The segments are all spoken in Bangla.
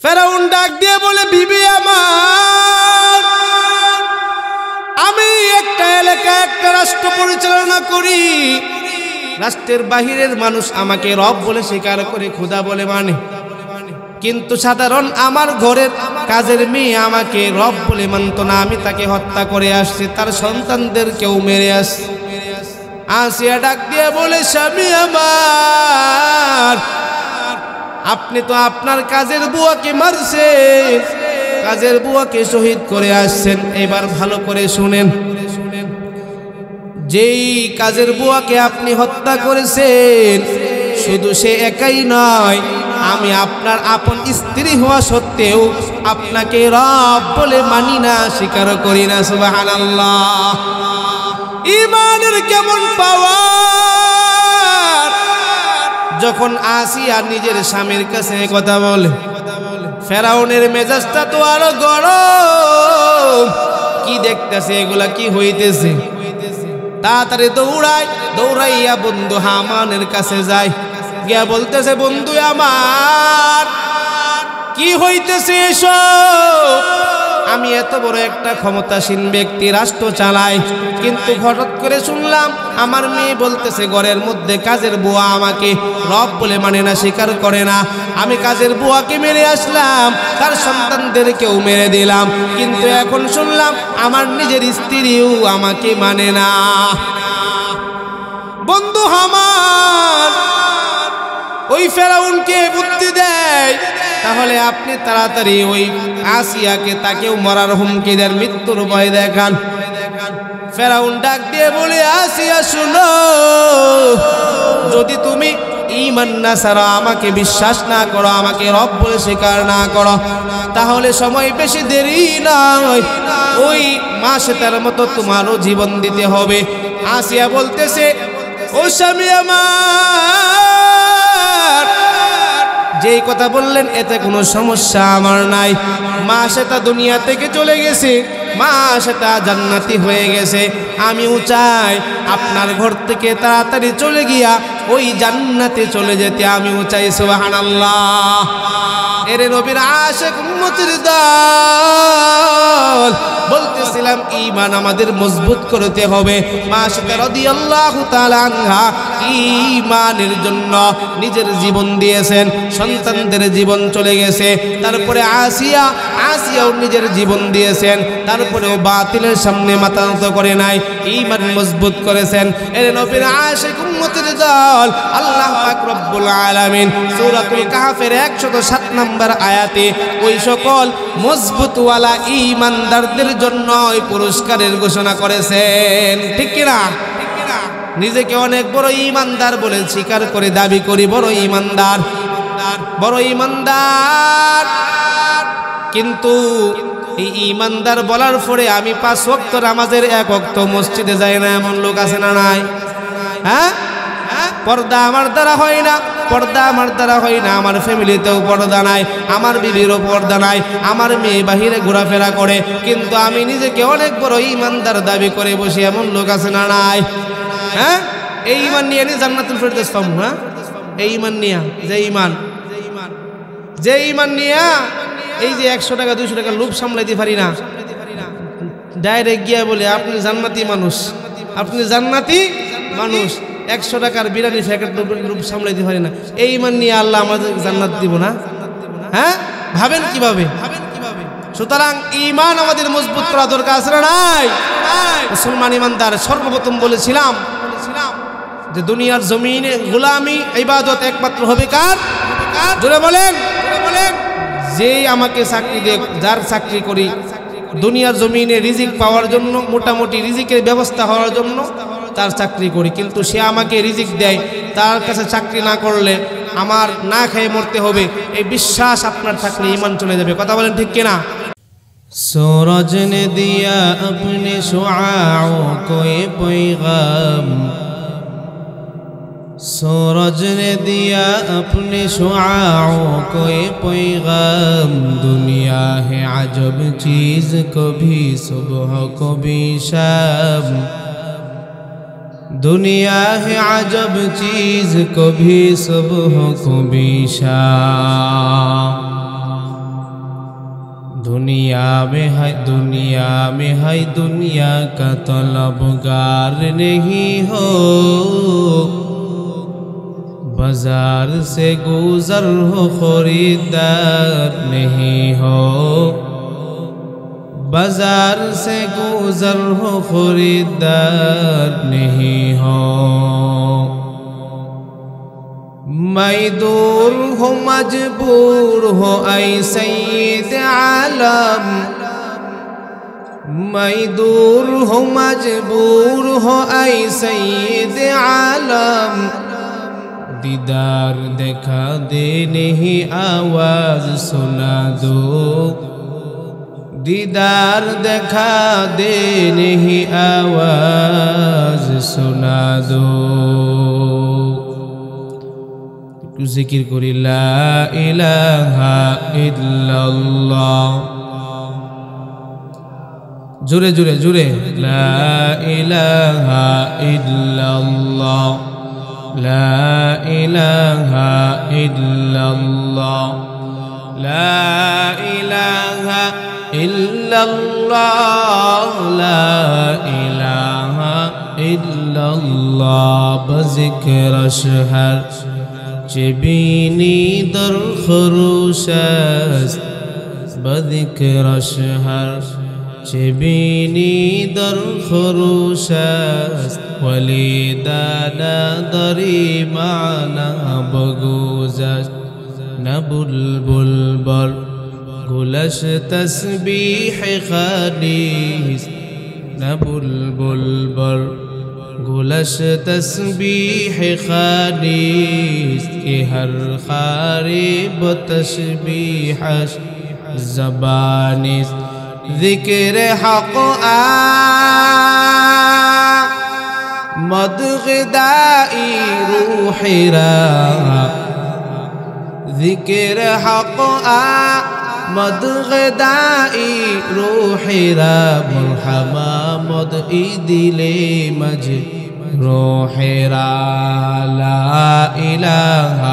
ফেরাউন ডাক দিয়ে বলে, বিবি আমার, আমি একটা এলাকা একটা রাষ্ট্র পরিচালনা করি, রাষ্ট্রের বাহিরের মানুষ আমাকে রব বলে স্বীকার করে, খোদা বলে মানে, কিন্তু সাধারণ আমার ঘরের কাজের মেয়ে আমাকে রব বলে মানত না। আমি তাকে হত্যা করে আসছি, তার সন্তানদেরকেও মেরে আসছি। আসিয়া ডাক দিয়ে বলে, স্বামী আমার, আপনি তো আপনার কাজের বুয়াকে মারছেন, কাজের বুয়াকে শহীদ করে আসছেন। এবার ভালো করে শুনেন, যেই কাজের বুয়াকে আপনি হত্যা করেছেন শুধু সে একাই নয়, আমি আপনার আপন স্ত্রী হওয়া সত্ত্বেও আপনাকে রব বলে মানি না, স্বীকার করি না। সুবহানাল্লাহ, ঈমানের কেমন পাওয়ার! যখন আসিয়া নিজের স্বামীর কাছে কথা বলে, ফেরাউনের মেজাজটা তো আরো গরম। কি দেখতেছে এগুলা, কি হইতেছে? তাড়াতাড়ি দৌড়াইয়া বন্ধু হামানের কাছে যায়, গিয়া বলতেছে, বন্ধু আমার, কি হইতেছে এসব? আমি এত বড় একটা ক্ষমতাসীন ব্যক্তি, রাষ্ট্র চালাই, কিন্তু হঠাৎ করে শুনলাম আমার মেয়ে বলতেছে ঘরের মধ্যে কাজের বুয়া আমাকে রব বলে মানে না, স্বীকার করে না। আমি কাজের বুয়াকে মেরে আসলাম, তার সন্তানদেরকেও মেরে দিলাম, কিন্তু এখন শুনলাম আমার নিজের স্ত্রীও আমাকে মানে না। বন্ধু হামান ওই ফেরাউনকে বুদ্ধি দেয়, তাহলে আপনি তাড়াতাড়ি ওই আসিয়াকে তাকেও মরার হুমকি দেন, মৃত্যুর ভয় দেখান। ফেরাউন ডাক দিয়ে বলে, আসিয়া শুনো, যদি তুমি ঈমান না ছাড়া, আমাকে বিশ্বাস না করো, আমাকে রব বলে স্বীকার না করো, তাহলে সময় বেশি দেরি নয়, ওই মাসেতার মতো তোমারও জীবন দিতে হবে। আসিয়া বলতেছে, ও স্বামী আমার, যেই কথা বললেন এতে কোনো সমস্যা আমার নাই। মা সেটা দুনিয়া থেকে চলে গেছে, মা সেটা জান্নাতি হয়ে গেছে। আমিও চাই আপনার ঘর থেকে তাড়াতাড়ি চলে গিয়া ওই জান্নাতে চলে যেতে, আমিও চাই। সুবহানাল্লাহ। এরে নবীর আশিক উম্মতের দল, বলতেছিলাম ঈমান আমাদের মজবুত করতে হবে। মা সেটা রাদিয়াল্লাহু তাআলা আনহা ঈমানের জন্য নিজের জীবন দিয়েছেন, সন্তানদের জীবন চলে গেছে। তারপরে আসিয়াও নিজের জীবন দিয়েছেন, তারপরেও বাতিলের সামনে মাথা নত করে নাই, ঈমান মজবুত করেছেন। এর নবীর আশিক উম্মতের দল, আল্লাহ পাক রব্বুল আলামিন সূরাতুল কাহফের 107 নম্বর আয়াতে ওই সকল মজবুতওয়ালা ঈমানদারদের জন্য ওই পুরস্কারের ঘোষণা করেছেন। ঠিক কিনা? নিজেকে অনেক বড় ঈমানদার বলে স্বীকার করে দাবি করি, বড় ঈমানদার, বড় ঈমানদার, কিন্তু এই ঈমানদার বলার পরে আমি 5 ওয়াক্ত নামাজের 1 ওয়াক্ত মসজিদে যাই না, এমন লোক আছে না নাই? হ্যাঁ, পর্দা আমার দ্বারা হয় না, পর্দা আমার দ্বারা হয় না, আমার ফ্যামিলিতেও পর্দা নাই, আমার বিবিরও পর্দা নাই, আমার মেয়ে বাহিরে ঘোরাফেরা করে, কিন্তু আমি নিজেকে অনেক বড় ঈমানদার দাবি করে বসে, এমন লোক আছে না নাই? হ্যাঁ, এই ঈমান নিয়ে নি জান্নাতুল ফেরদৌস পাবো। হ্যাঁ, এই ঈমান নিয়া, যে ঈমান নিয়া এই যে 100 টাকা 200 টাকা লোভ সামলাইতে পারি না, ডাইরেক্ট গিয়া বলে আপনি জান্নাতি মানুষ, আপনি জান্নাতি মানুষ, 100 টাকার বিরিয়ানি প্যাকেট লোভ সামলাইতে পারি না, এই ঈমান নিয়ে আল্লাহ আমাদের জান্নাত দিব না? হ্যাঁ, ভাবেন কিভাবে? সুতরাং ঈমান আমাদের মজবুত করা দরকার আছে না নাই? মুসলমান ঈমানদার, সর্বপ্রথম বলেছিলাম যে দুনিয়ার জমিনে গোলামি ইবাদত একমাত্র হবে কার? জোরে বলেন, যেই আমাকে চাকরি দেয়, যার চাকরি করি দুনিয়ার জমিনে রিজিক পাওয়ার জন্য, মোটামুটি রিজিকের ব্যবস্থা হওয়ার জন্য তার চাকরি করি, কিন্তু সে আমাকে রিজিক দেয়, তার কাছে চাকরি না করলে আমার না খেয়ে মরতে হবে, এই বিশ্বাস আপনার থাকলে ঈমান চলে যাবে। কথা বলেন ঠিক কিনা? सूरज ने दिया अपने शुआओं को ये पैगाम, सूरज ने दिया अपने शुआओं को ये पैगाम, दुनिया है अजब चीज़, कभी सुबह कभी शाम, दुनिया है अजब चीज़, कभी सुबह कभी शाम। दुनिया में है दुनिया का तलबगार नहीं हो, बाजार से गुजर हो खरीदार नहीं हो, बाजार से गुजर हो खरीदार नहीं हो। मैं दूर हो मजबूर हो ऐ सैयद आलम, मैं दूर हो मजबूर हो ऐ सैयद आलम, दीदार देखा दे नहीं आवाज सुना दो, दीदार देखा दे नहीं आवाज सुना दो। जिक्र करी ला इलाहा इल्लल्लाह, जुरे जुरे जुरे ला इलाहा इल्लल्लाह, ला इलाहा इल्लल्लाह, ला इलाहा इल्लल्लाह, ला इलाहा इल्लल्लाह। बज़िक्र शहर चबीनी दर खरूश است، بذکر شهر چبینی در خروش است، ولی نداری معنا بگذشت. نه بلبل بر گلش تسبیح خالیست، نه بلبل بر گلش تسبیح خالیست، که هر خاری با تسبیحش زبانیست. ذکر حق آمد غذای روح را، ذکر حق آمد غذای روح را، مرحبا مد دل مجروح را. لا إله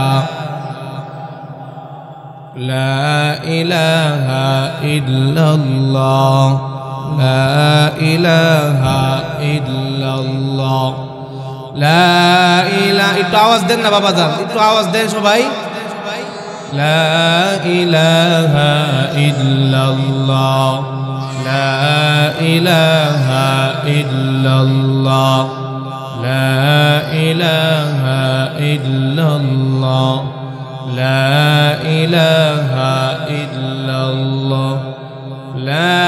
لا إله إلا الله، لا إله إلا الله، لا إله। একটু আওয়াজ দেন না বাবা জান, একটু আওয়াজ দেন সবাই। لا إله إلا الله، لا إله إلا الله، لا إله إلا الله، لا إله إلا الله، لا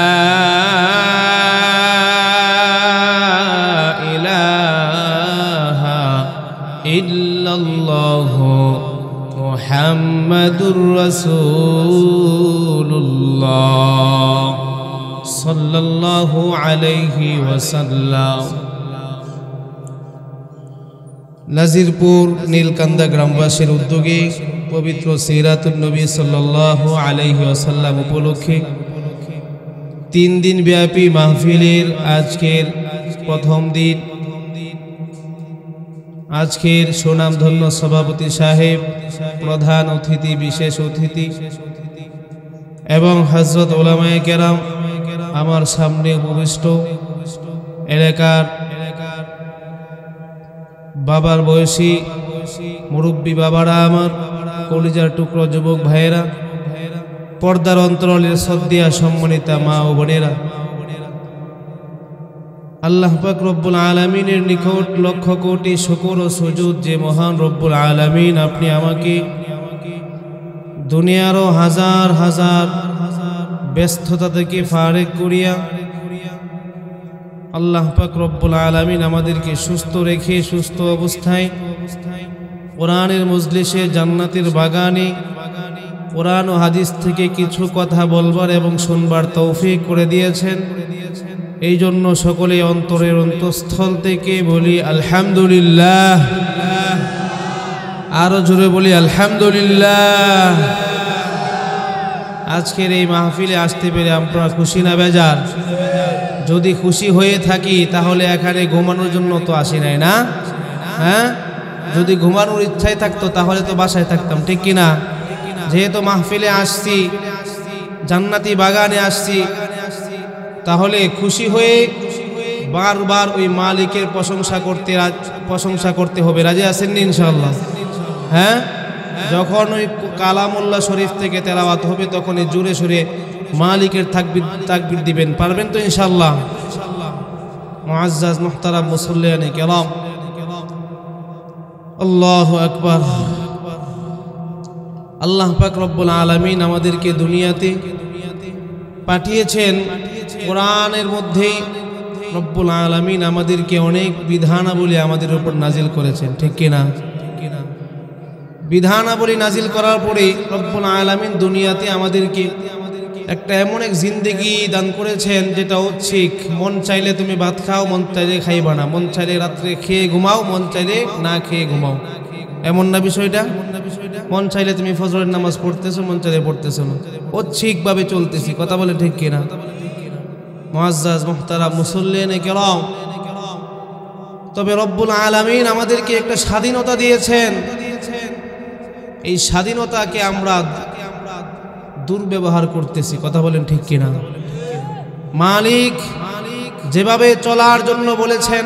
إله إلا الله، محمد رسول الله صلى الله عليه وسلم। নাজিরপুর নীলকান্দা গ্রামবাসীর উদ্যোগে পবিত্র সিরাতুন নবী সাল্লাল্লাহু আলাইহি ওয়াসাল্লাম উপলক্ষে 3 দিন ব্যাপী মাহফিলের আজকের প্রথম দিন। আজকের সুনামধন্য সভাপতি সাহেব, প্রধান অতিথি, বিশেষ অতিথি এবং হযরত উলামায়ে কেরাম, আমার সামনে উপবিষ্ট এলাকার বাবার বয়সী মুরব্বী বাবারা, আমার কলিজার টুকরো যুবক ভাইয়েরা, পর্দার অন্তরালের শ্রদ্ধেয়া সম্মানিতা মা ও বোনেরা, আল্লাহ পাক রব্বুল আলামিনের নিকট লক্ষ কোটি শুকর ও সুজুদ যে মহান রব্বুল আলামিন আপনি আমাকে দুনিয়ারও হাজার হাজার ব্যস্ততা থেকে ফারেক করিয়া আল্লাহ পাক রব্বুল আলামিন আমাদেরকে সুস্থ রেখে সুস্থ অবস্থায় কোরআনের মজলিসে, জান্নাতের বাগানে কোরআন ও হাদিস থেকে কিছু কথা বলবার এবং শুনবার তৌফিক করে দিয়েছেন। এই জন্য সকলে অন্তরের অন্তঃস্থল থেকে বলি আলহামদুলিল্লাহ। আরো জোরে বলি আলহামদুলিল্লাহ। আজকের এই মাহফিলে আসতে পেরে আমরা খুশি না বেজার? যদি খুশি হয়ে থাকি তাহলে এখানে ঘুমানোর জন্য তো আসি নাই, না? হ্যাঁ, যদি ঘুমানোর ইচ্ছাই থাকতো তাহলে তো বাসায় থাকতাম, ঠিক কিনা? যেহেতু মাহফিলে আসছি, জান্নাতি বাগানে আসছি, তাহলে খুশি হয়ে বারবার ওই মালিকের প্রশংসা করতে হবে। রাজি আছেন ইনশাআল্লাহ? হ্যাঁ, যখন ওই কালামুল্লাহ শরীফ থেকে তেলাওয়াত হবে তখনই জোরে সোরে মালিকের তাকবীর দিবেন। পারবেন তো ইনশাআল্লাহ? মুআজ্জাজ মুহতারাম মুসল্লিয়ানে কেরাম, আল্লাহু আকবার। আল্লাহ পাক রব্বুল আলামিন আমাদেরকে দুনিয়াতে পাঠিয়েছেন, কোরআনের মধ্যে রব্বুল আলামিন আমাদেরকে অনেক বিধানাবলী আমাদের উপর নাজিল করেছেন, ঠিক কিনা? বিধানাবলী নাজিল করার পরে রব্বুল আলামিন দুনিয়াতে আমাদেরকে একটা এমন এক জিন্দেগি দান করেছেন যেটা ঐচ্ছিক। মন চাইলে তুমি ভাত খাও, মন চাইলে খাইবা না, মন চাইলে রাত্রে খেয়ে ঘুমাও, মন চাইলে না খেয়ে ঘুমাও, এমন না বিষয়টা? মন চাইলে তুমি ফজরের নামাজ পড়তেছো, মন চাইলে পড়তেছো না, ঐচ্ছিকভাবে চলতেছি। কথা বলে ঠিক কিনা? মুআজ্জাজ মুহতারাম মুসল্লিয়ানে কেরাম, তবে রব্বুল আলামিন আমাদেরকে একটা স্বাধীনতা দিয়েছেন। এই স্বাধীনতাকে আমরা দুর্ব্যবহার করতেছি। কথা বলেন ঠিক কিনা? মালিক যেভাবে চলার জন্য বলেছেন,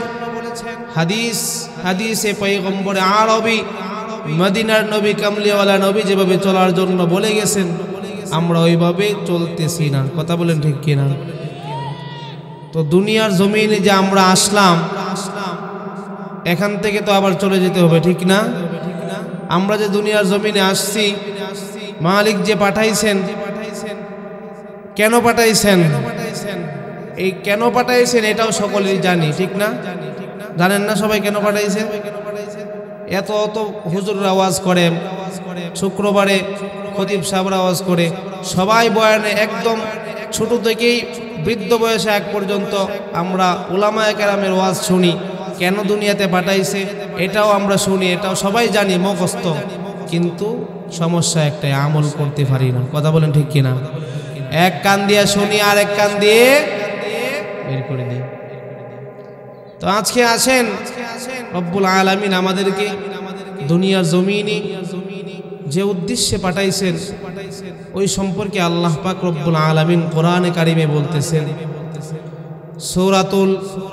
হাদিসে পয়গম্বরে আরবি মদিনার নবী কামলিওয়ালা নবী যেভাবে চলার জন্য বলে গেছেন, আমরা ওইভাবে চলতেছি না। কথা বলেন ঠিক কিনা? তো দুনিয়ার জমিনে যে আমরা আসলাম, এখান থেকে তো আবার চলে যেতে হবে, ঠিক না? আমরা যে দুনিয়ার জমিনে আসছি, মালিক যে পাঠাইছেন, কেন পাঠাইছেন, এই কেন পাঠাইছেন এটাও সকলেই জানি, ঠিক না? জানেন না সবাই কেন পাঠাইছেন? এত হুজুররা আওয়াজ করে, শুক্রবারে খতিব সাহেবরা আওয়াজ করে, সবাই বয়ানে একদম ছোট থেকেই বৃদ্ধ বয়সে এক পর্যন্ত আমরা উলামায়ে কেরামের ওয়াজ শুনি। কেন দুনিয়াতে পাঠাইছে এটাও আমরা শুনি, এটাও সবাই জানি মুখস্থ, কিন্তু সমস্যা একটাই, আমল করতে পারি না। কথা বলেন ঠিক কিনা? এক কান দিয়ে শুনি আর এক কান দিয়ে বের করে দিই। তো আজকে আছেন রব্বুল আলামিন আমাদেরকে দুনিয়ার জমিনে যে উদ্দেশ্যে পাঠাইছেন ওই সম্পর্কে আল্লাহ পাক রব্বুল আলামিন কোরআনে কারিমে বলতেছেন। সূরাতুল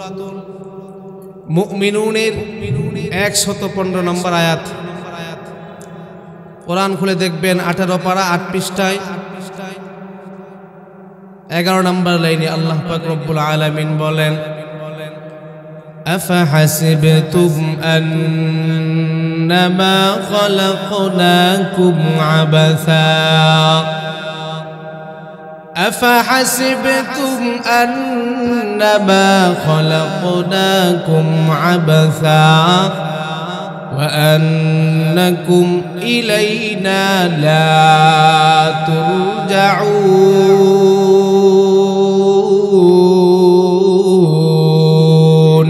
মুমিনুনের 115 নম্বর আয়াত, কোরআন খুলে দেখবেন 18 পারা 8 পৃষ্ঠায় 11 নম্বর লাইনে আল্লাহ পাক রব্বুল আলামিন বলেন, أفحسبتم أنما خلقناكم عبثا أفحسبتم أنما خلقناكم عبثا وأنكم إلينا لا ترجعون।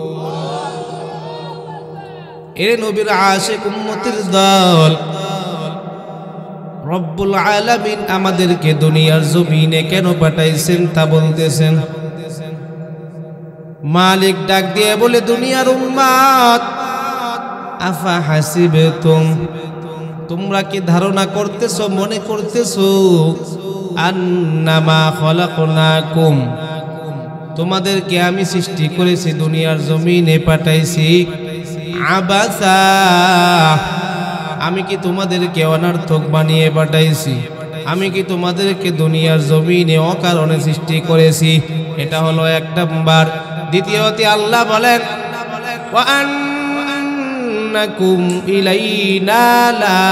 এরে নবীর আশিক উম্মতের দল, রব্বুল আলামিন আমাদেরকে দুনিয়ার জমিনে কেন পাঠাইছেন তা বলতেছেন। মালিক ডাক দিয়ে বলে, দুনিয়ার উম্মত, আফা হাসিবতুম, তোমরা কি ধারণা করতেছো, মনে করতেছো, আন্নামা খলাকনাকুম, তোমাদেরকে আমি সৃষ্টি করেছি, দুনিয়ার জমিনে পাঠাইছি, আবাসা, আমি কি তোমাদেরকে অনর্থক বানিয়ে পাঠাইছি? আমি কি তোমাদেরকে দুনিয়ার জমিনে অকারণে সৃষ্টি করেছি? এটা হলো এক নাম্বার। দ্বিতীয়তে আল্লাহ বলেন, ওয়া আন্নাকুম ইলাইনা লা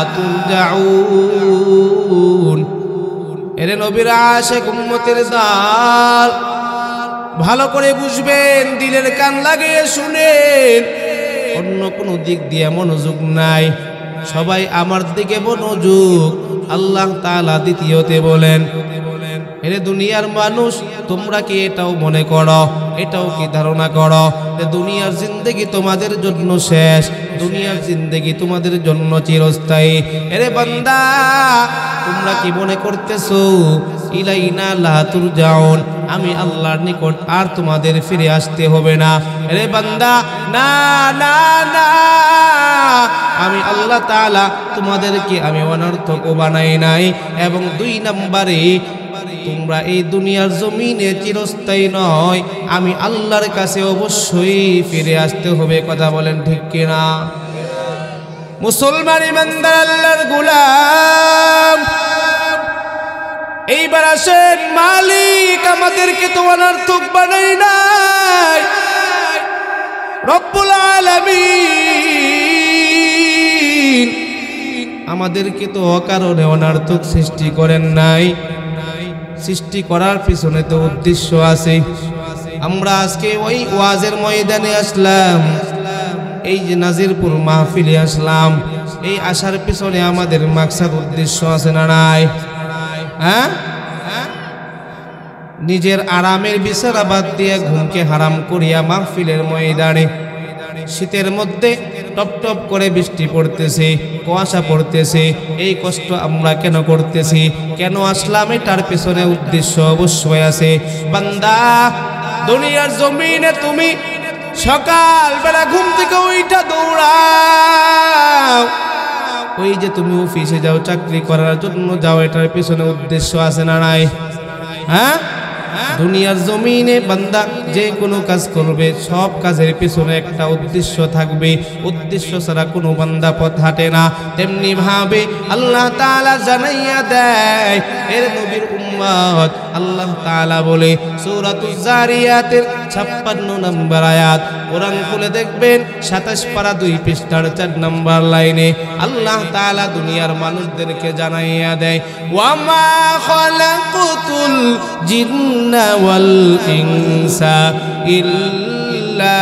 তুরজাউন। এরে নবীর আশিক উম্মতের দল, ভালো করে বুঝবেন, দিলের কান লাগিয়ে শুনেন, অন্য কোনো দিক দিয়ে মনোযোগ নাই, সবাই আমার দিকে মনোযোগ। আল্লাহ তাআলা দ্বিতীয়তে বলেন, এরে দুনিয়ার মানুষ, তোমরা কি এটাও মনে করো, এটাও কি ধারণা করো যে দুনিয়ার জিন্দেগি তোমাদের জন্য শেষ? দুনিয়ার জিন্দেগি তোমাদের জন্য চিরস্থায়ী। এরে বান্দা, তোমরা কি মনে করতেছো ইলাইনা লা তুরজাউন, আমি আল্লাহর নিকট আর তোমাদের ফিরে আসতে হবে না? এরে বান্দা, না না না, আমি আল্লাহ তাআলা তোমাদেরকে আমি অনর্থক বানাই নাই। এবং 2 নম্বরে, তোমরা এই দুনিয়ার জমিনে চিরস্থায়ী নয়, আমি আল্লাহর কাছে অবশ্যই ফিরে আসতে হবে। কথা বলেন ঠিক কিনা? মুসলমান ইমানদার আল্লাহর গোলাম, এইবার আসেন, মালিক আমাদেরকে তো অনর্থক বানাই নাই। রব্বুল আলামিন আমাদেরকে তো অকারণে অনর্থক সৃষ্টি করেন নাই। সৃষ্টি করার পিছনে তো উদ্দেশ্য আছে। আমরা আজকে ওই ওয়াজের ময়দানে আসলাম, এই যে নাজিরপুর মাহফিলে আসলাম, এই আসার পিছনে আমাদের মাকসাদ উদ্দেশ্য আছে না নাই? হ্যাঁ, নিজের আরামের বিছানা বাদ দিয়ে ঘুমকে হারাম করিয়া মাহফিলের ময়দানে শীতের মধ্যে টপ টপ করে বৃষ্টি পড়তেছে, কুয়াশা পড়তেছে, এই কষ্ট আমরা কেন করতেছি? কেন আসলাম? এটার পেছনে উদ্দেশ্য অবশ্যই আছে। বান্দা, দুনিয়ার জমিনে তুমি সকাল বেলা ঘুম থেকে ওইটা দৌড়াও, ওই যে তুমি অফিসে যাও, চাকরি করার জন্য যাও, এটার পেছনে উদ্দেশ্য আছে না নাই? হ্যাঁ, দুনিয়ার জমিনে বান্দা যে কোনো কাজ করবে, সব কাজের পিছনে একটা উদ্দেশ্য থাকবে। উদ্দেশ্য ছাড়া কোনো বান্দা পথ হাঁটে না। তেমনি ভাবে আল্লাহ তাআলা জানাইয়া দেয়, এর নবীর উম্মত, আল্লাহ তাআলা বলে সূরাতুজ জারিয়াতের 56 নম্বর আয়াত, কোরআন খুলে দেখবেন 27 পারা 2 পৃষ্ঠার 4 নম্বর লাইনে আল্লাহ তাআলা দুনিয়ার মানুষদেরকে জানাইয়া দেয়, ওয়ামা খালাকুতুল জিন্না ওয়াল ইনসা ইল্লা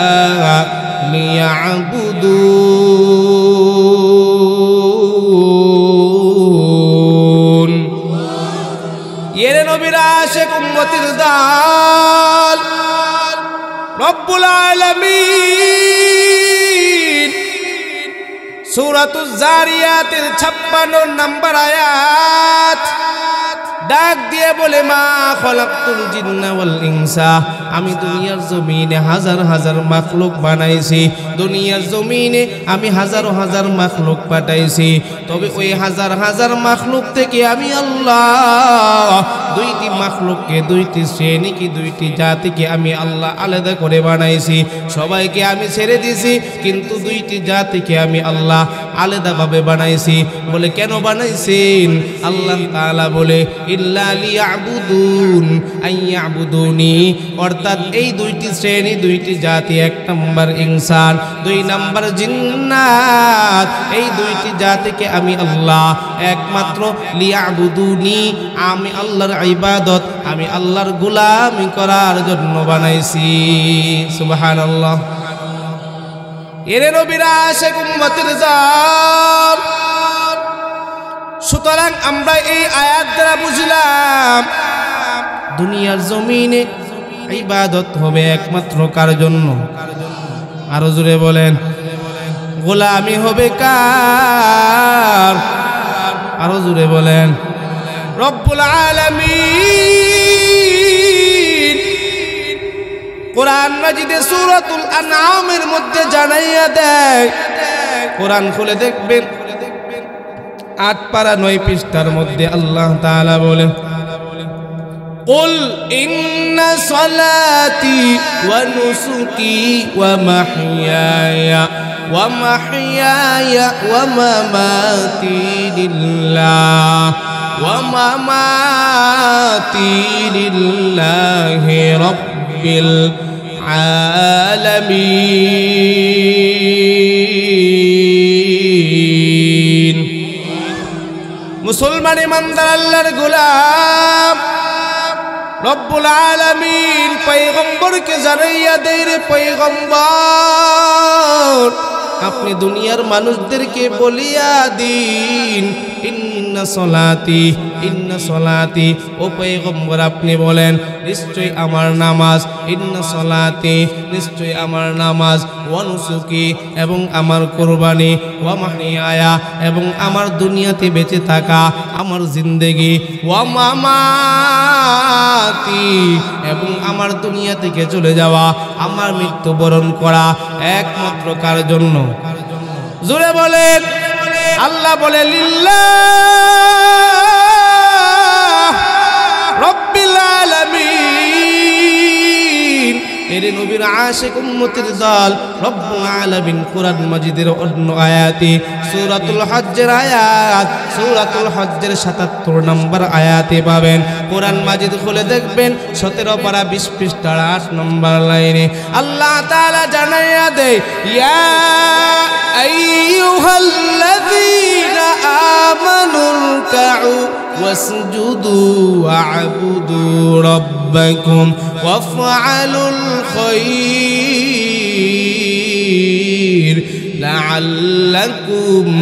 লিয়াবুদুন। এর নবীর আশিক উম্মতের দল, রব্বুল আলামিন সূরাতুজ জারিয়াতের 56 নম্বর আয়াত ডাক দিয়ে বলে, মা খলাকতুল জিন্না ওয়াল ইনসা, আমি দুনিয়ার জমিনে হাজার হাজার মাখলুক বানাইছি। দুনিয়ার জমিনে আমি হাজার হাজার মাখলুক পাঠাইছি। তবে ওই হাজার হাজার মাখলুক থেকে আমি আল্লাহ 2টি মাখলুককে, 2টি শ্রেণীকে, 2টি জাতিকে আমি আল্লাহ আলাদা করে বানাইছি। সবাইকে আমি ছেড়ে দিছি, কিন্তু 2টি জাতিকে আমি আল্লাহ আলাদাভাবে বানাইছি। বলে কেন বানাইছেন? আল্লাহ তাআলা বলে, ইল্লা লিয়াবুদুন আইয়াবুদুনি, অর্থাৎ এই 2টি শ্রেণী, 2টি জাতি, 1 নম্বর ইনসান, 2 নম্বর জিন্নাত, এই 2টি জাতিকে আমি আল্লাহ একমাত্র লিয়াবুদুনি, আমি আল্লাহর ইবাদত, আমি আল্লাহর গোলামি করার জন্য বানাইছি। সুবহানাল্লাহ। এরে নবীর আশিক উম্মতের জান, সুতরাং আমরা এই আয়াত দ্বারা বুঝলাম দুনিয়ার জমিনে ইবাদত হবে একমাত্র কার জন্য? আরো জোরে বলেন। গোলামি হবে কার? আরো জোরে বলেন। রব্বুল আলামিন কোরআন মাজিদে সূরাতুল আনআমের মধ্যে জানাইয়া দেয়, কোরআন খুলে দেখবেন 8 পারা 9 পৃষ্ঠার মধ্যে আল্লাহ তাআলা বলেন, কুল ইন্না সালাতি ওয়া নুসুকি ওয়া মাহইয়ায়া ওয়া মামাতি লিল্লাহি রাব্বিল আলামিন। মুসলমান ইমানদার আল্লাহর গোলাম, রব্বুল আলামিন পয়গম্বরকে জানাইয়া দেয়, রে পয়গম্বর, আপনি দুনিয়ার মানুষদেরকে বলিয়া দিন, ইন্না সলাতি ও পয়গম্বর আপনি বলেন নিশ্চয়ই আমার নামাজ, ইন্না সলাতি নিশ্চয়ই আমার নামাজ, ওয়া নুসুকি এবং আমার কুরবানি, ওয়া মাহইয়ায়া এবং আমার দুনিয়াতে বেঁচে থাকা আমার জিন্দেগি, ওয়া মামাতি এবং আমার দুনিয়া থেকে চলে যাওয়া আমার মৃত্যুবরণ করা একমাত্র কার জন্য? জোরে বলেন। আল্লাহ বলে লিল্লাহ রাব্বিল আলামিন। এর নবীর আশিক উম্মতের দল রব্বুল আলামিন কোরআন মাজিদের অন্য আয়াতে সূরাতুল হজ্জের আয়াত, সূরাতুল হজ্জের ৭৭ নম্বর আয়াতে পাবেন। কোরআন মাজিদ খুলে দেখবেন ১৭ পারা ২০ পৃষ্ঠার ৮ নম্বর লাইনে আল্লাহ তাআলা জানাইয়া দেয়, ইয়া আইয়ুহাল্লাযীনা আমানুরকাউ ওয়াসজুদু ওয়া'বুদু রাব্বাকুম ওয়াফআলুল খায়র লাআল্লাকুম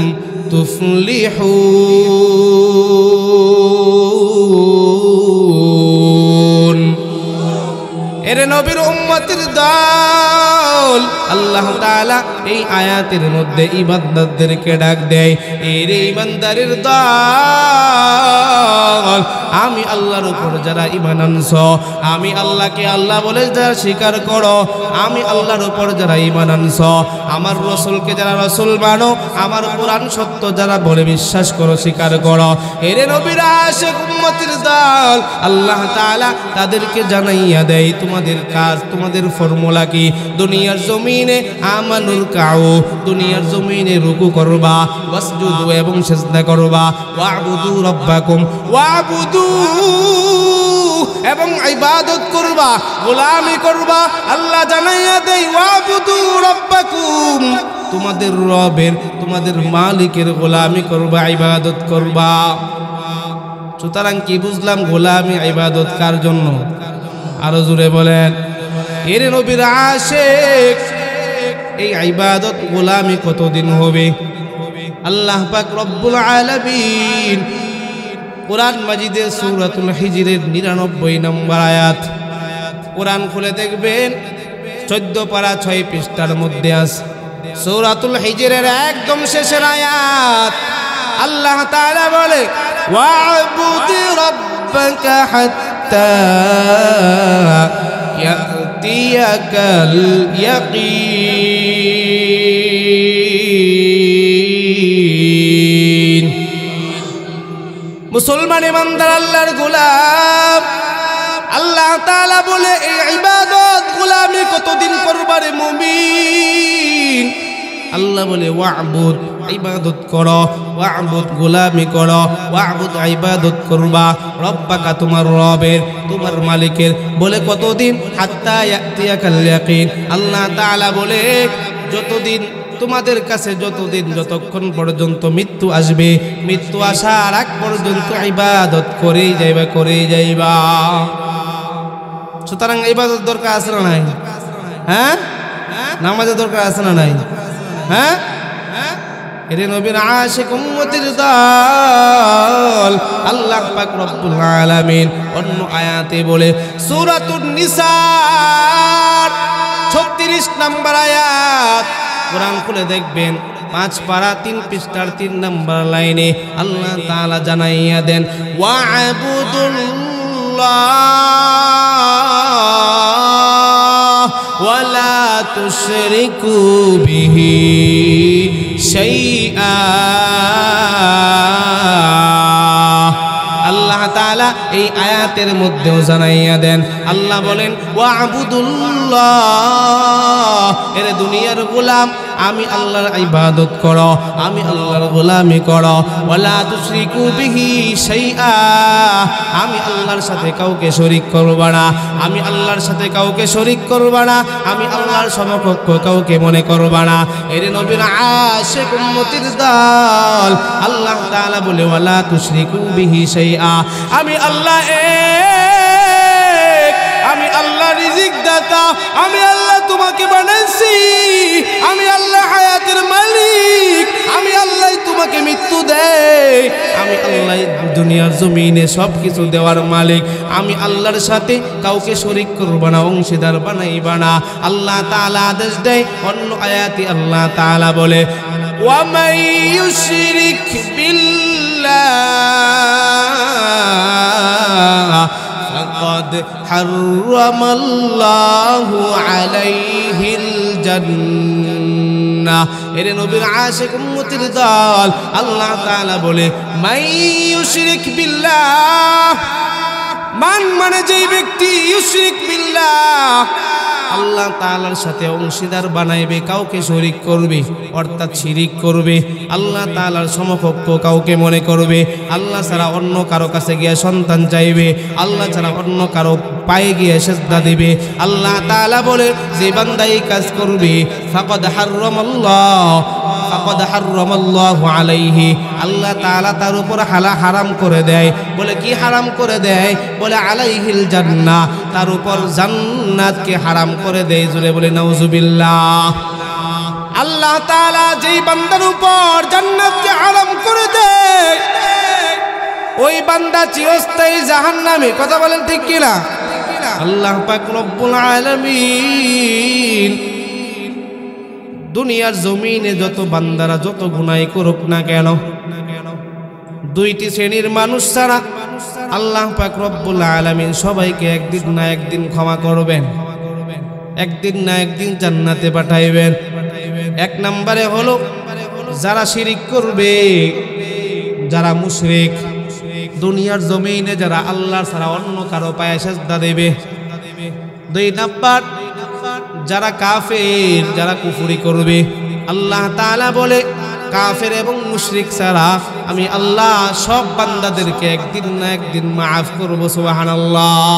তুফলিহুন। এর নবীর উম্মতের দল আল্লাহ তাআলা এই আয়াতের মধ্যে ইবাদতদেরকে ডাক দেয়, এর ইমানদারের দল, আমি আল্লাহর উপর যারা ঈমান আনছো, আমি আল্লাহকে আল্লাহ বলে যারা স্বীকার করো, আমি আল্লাহর উপর যারা ঈমান আনছো, আমার রাসূলকে যারা রাসূল মানো, আমার কোরআন সত্য যারা বলে বিশ্বাস করো, স্বীকার করো, এর নবীর আশিক উম্মতের দল আল্লাহ তাআলা তাদেরকে জানাইয়া দেয় তোমাদের কাজ, তোমাদের ফর্মুলা কি? দুনিয়ার জমিনে আমানুল কাউ, দুনিয়ার জমিনে রুকু করবা, ওয়াসজুদু এবং সিজদা করবা, ওয়া'বুদু রাব্বাকুম, ওয়া'বুদু এবং ইবাদত করবা, গোলামি করবা। আল্লাহ জানাইয়া দেয় ওয়া'বুদু রাব্বাকুম, তোমাদের রবের, তোমাদের মালিকের গোলামি করবা, ইবাদত করবা। সুতরাং কি বুঝলাম? গোলামি ইবাদত কার জন্য? আরো জোরে বলেন। এর নবীর আশিক এই ইবাদত গোলামি কতদিন হবে? আল্লাহ পাক রব্বুল আলামিন কোরআন মাজিদের সূরাতুল হিজরের ৯৯ নম্বর আয়াত, কোরআন খুলে দেখবেন ১৪ পারা ৬ পৃষ্ঠার মধ্যে আছে সূরাতুল হিজরের একদম শেষের আয়াত। আল্লাহ তাআলা বলে ওয়া'বুদ রাব্বাকা হাত্তা ইয়াতিয়াকাল ইয়াকিন। মুসলমান ইমানদার আল্লাহর গোলাম, আল্লাহ তাআলা বলে এই ইবাদত গোলামি কতদিন করবা রে মুমিন? আল্লাহ বলে ওয়া'বুদ, ইবাদত করো, ওয়া'বুদ গোলামি করো, ওয়া'বুদ ইবাদত করবা, রব্বাকা তোমার রবের, তোমার মালিকের। বলে কতদিন? হাত্তা ইয়াতিয়াকাল ইয়াকিন। আল্লাহ তাআলা বলে যতদিন তোমাদের কাছে, যতদিন যতক্ষণ পর্যন্ত মৃত্যু আসবে, মৃত্যু আসার আগ পর্যন্ত ইবাদত করেই যাইবা, করেই যাইবা। সুতরাং ইবাদত দরকার আছে না নাই? হ্যাঁ, নামাজের দরকার আছে না নাই? হ্যাঁ, এরে নবীর আশিক উম্মতের দল আল্লাহ পাক রব্বুল আলামিন অন্য আয়াতে বলে সূরাতুন নিসা ৩৬ নম্বর আয়াত, কোরআন খুলে দেখবেন ৫ পারা ৩ পৃষ্ঠার ৩ নম্বর লাইনে আল্লাহ তাআলা জানাইয়া দেন ওয়া'বুদুল্লাহ ওয়ালা তুশরিকু বিহি শাইআ। আল্লাহ তাআলা এই আয়াতের মধ্যেও জানাইয়া দেন, আল্লাহ বলেন ওয়া'বুদুল্লাহ, এর দুনিয়ার গোলাম আমি আল্লাহর ইবাদত করো, আমি আল্লাহর গোলামি করো, ওয়ালা তুশরিকু বিহি শাইআ, আমি আল্লাহর সাথে কাউকে শরীক করবা না, আমি আল্লাহর সাথে কাউকে শরীক করবা না, আমি আল্লাহর সমকক্ষ কাউকে মনে করবা না। এর নবীর আশিক উম্মতের দল আল্লাহ তাআলা বলে ওয়ালা তুশরিকু বিহি শাইআ, আমি আল্লাহ এক, আমি আল্লাহ রিজিক দাতা, আমি আল্লাহ তোমাকে বানাইছি, আমি আল্লাহ হায়াতের মালিক, আমি আল্লাহ তোমাকে মৃত্যু দেই, আমি আল্লাহ দুনিয়ার জমিনে সব কিছু দেওয়ার মালিক, আমি আল্লাহর সাথে কাউকে শরীক করব না, অংশীদার বানাইবা না। আল্লাহ তাআলা আদেশ দেয়। অন্য আয়াতে আল্লাহ তাআলা বলে ওয়া মান ইউশরিক বিল্লাহ ফাকাদ হারামাল্লাহু আলাইহিল জান্নাহ। এর নবীর আশিক উম্মতের দল, আল্লাহ তাআলা বলে মান ইউশরিক বিল্লাহ, মান মানে যেই ব্যক্তি, ইউশরিক বিল্লাহ আল্লাহ তাআলার সাথে অংশীদার বানাইবে, কাউকে শরীক করবে অর্থাৎ শিরিক করবে, আল্লাহ তাআলার সমকক্ষ কাউকে মনে করবে, আল্লাহ ছাড়া অন্য কারো কাছে গিয়ে সন্তান চাইবে, আল্লাহ ছাড়া অন্য কারো পায়ে গিয়ে সিজদা দিবে, আল্লাহ তাআলা বলে যে বান্দা এই কাজ করবে ফাকাদ হারামাল্লাহু আলাইহি, আল্লাহ তাআলা তার উপর হারাম করে দেয়। বলে কি হারাম করে দেয়? বলে আলাইহিল জান্নাহ, তার উপর জান্নাতকে হারাম করে দেয়। জোরে বলে নাউজুবিল্লাহ। আল্লাহ তাআলা যেই বান্দার উপর জান্নাতকে হারাম করে দেয় ওই বান্দা চিরস্থায়ী জাহান্নামে। কথা বলেন ঠিক কিনা? আল্লাহ পাক রব্বুল আলামিন দুনিয়ার জমিনে যত বান্দারা যত গুনাহ করুক না কেন, দুইটি শ্রেণীর মানুষ ছাড়া আল্লাহ পাক রব্বুল আলামিন সবাইকে একদিন না একদিন ক্ষমা করবেন, একদিন না একদিন জান্নাতে পাঠাইবেন। এক নম্বরে হলো যারা শিরিক করবে, যারা মুশরিক, দুনিয়ার জমিনে যারা আল্লাহ ছাড়া অন্য কারো পায়ে সিজদা দেবে। দুই নাম্বার যারা কাফের, যারা কুফরি করবে। আল্লাহ তাআলা বলে কাফের এবং মুশরিক ছাড়া আমি আল্লাহ সব বান্দাদেরকে একদিন না একদিন মাফ করব। সুবহানাল্লাহ।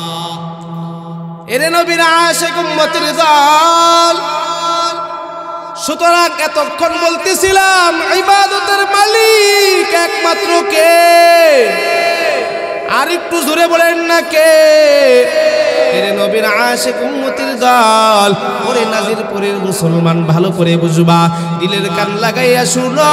এরে নবীর আশিক উম্মতের দল, সুতরাং এতক্ষণ বলতেছিলাম ইবাদতের মালিক একমাত্র কে? আর একটু জোরে বলেন না কে? এরে নবীর আশিক উম্মতের দল, ওরে নাজিরপুরের মুসলমান ভালো করে বুঝবা, দিলের কান লাগাইয়া শুনো।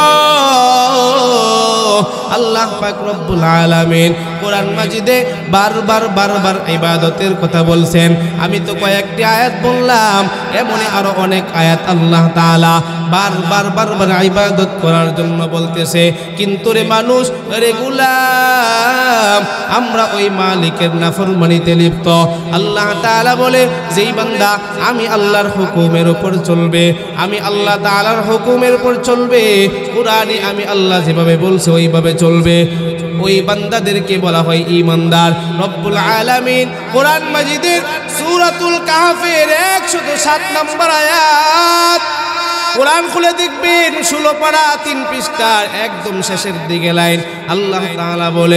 আল্লাহ পাক রব্বুল আলামিন কোরআন মাজিদে বারবার ইবাদতের কথা বলছেন। আমি তো কয়েকটি আয়াত বললাম, এমনই আরো অনেক আয়াত আল্লাহ তাআলা বারবার ইবাদত করার জন্য বলতেছে। কিন্তু রে মানুষ, রে গোলাম, আমরা ওই মালিকের নাফরমানিতে লিপ্ত। আল্লাহ তাআলা বলে যেই বান্দা আমি আল্লাহর হুকুমের উপর চলবে, আমি আল্লাহ তাআলার হুকুমের উপর চলবে, কুরআনে আমি আল্লাহ যেভাবে বলছে ওইভাবে চলবে, ওই বান্দাদেরকে বলা হয় ঈমানদার। রব্বুল আলামিন কোরআন মাজিদের সূরাতুল কাহফের 107 নম্বর আয়াত, কোরআন খুলে দেখবেন 16 পারা 3 পৃষ্ঠার একদম শেষের দিকে লাইন, আল্লাহ তাআলা বলে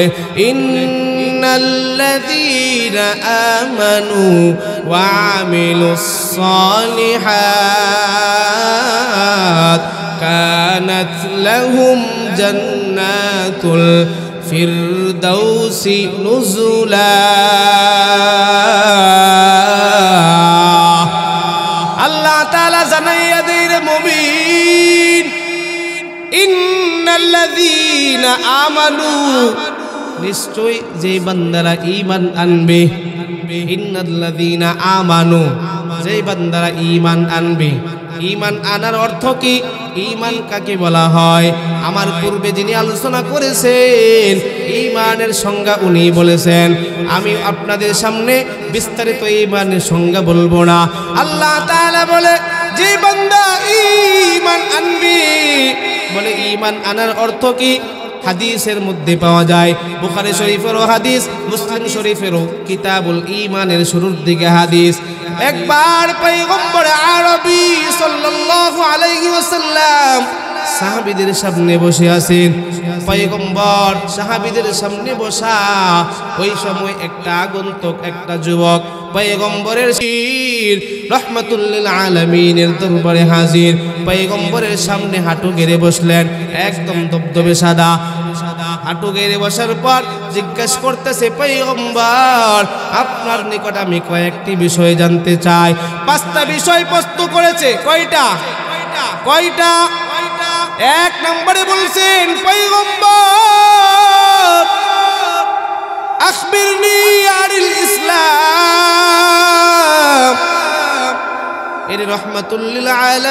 ইন্নাল্লাযীনা আমানু ওয়া আমিলুস সালিহাত কানাত লাহুম জান্নাতুল ফিরদাউসি নুজুলা। আল্লাহ তাআলা জানাইয়া দেয় রে মুমিন, ইন্নাল্লাযীনা আমানু, নিশ্চয় যে বান্দারা ঈমান আনবে, ইন্নাল্লাযীনা আমানু, যে বান্দারা ঈমান আনবে। ঈমান আনার অর্থ কি? ঈমান কাকে বলা হয়? আমার পূর্বে যিনি আলোচনা করেছেন ঈমানের সংজ্ঞা উনি বলেছেন, আমি আপনাদের সামনে বিস্তারিত ঈমানের সংজ্ঞা বলবো না। আল্লাহ তাআলা বলে যে বান্দা ঈমান আনবে, বলে ঈমান আনার অর্থ কি? হাদিসের মধ্যে পাওয়া যায়, বুখারী শরীফেরও হাদিস, মুসলিম শরীফেরও কিতাবুল ঈমানের শুরুর দিকে হাদিস। একবার পয়গম্বর আরবি সাল্লাল্লাহু আলাইহি ওয়াসাল্লাম সাহাবীদের সামনে বসে আছেন। পয়গম্বর সাহাবীদের সামনে বসা, ওই সময় একটা আগন্তুক, একটা যুবক পয়গম্বরের শির রহমাতুল লিল আলামিনের দরবারে হাজির। পয়গম্বরের সামনে হাঁটু গেড়ে বসলেন, একদম দবদবে সাদা। হাঁটু গেড়ে বসার পর জিজ্ঞেস করতেছে, পয়গম্বর আপনার নিকট আমি কয়েকটি বিষয় জানতে চাই। 5টা বিষয় প্রশ্ন করেছে। কয়টা? এক নম্বরে বলছেন, পয়গম্বর আখবিরনি আনিল ইসলাম, এর রহমাতুল লিল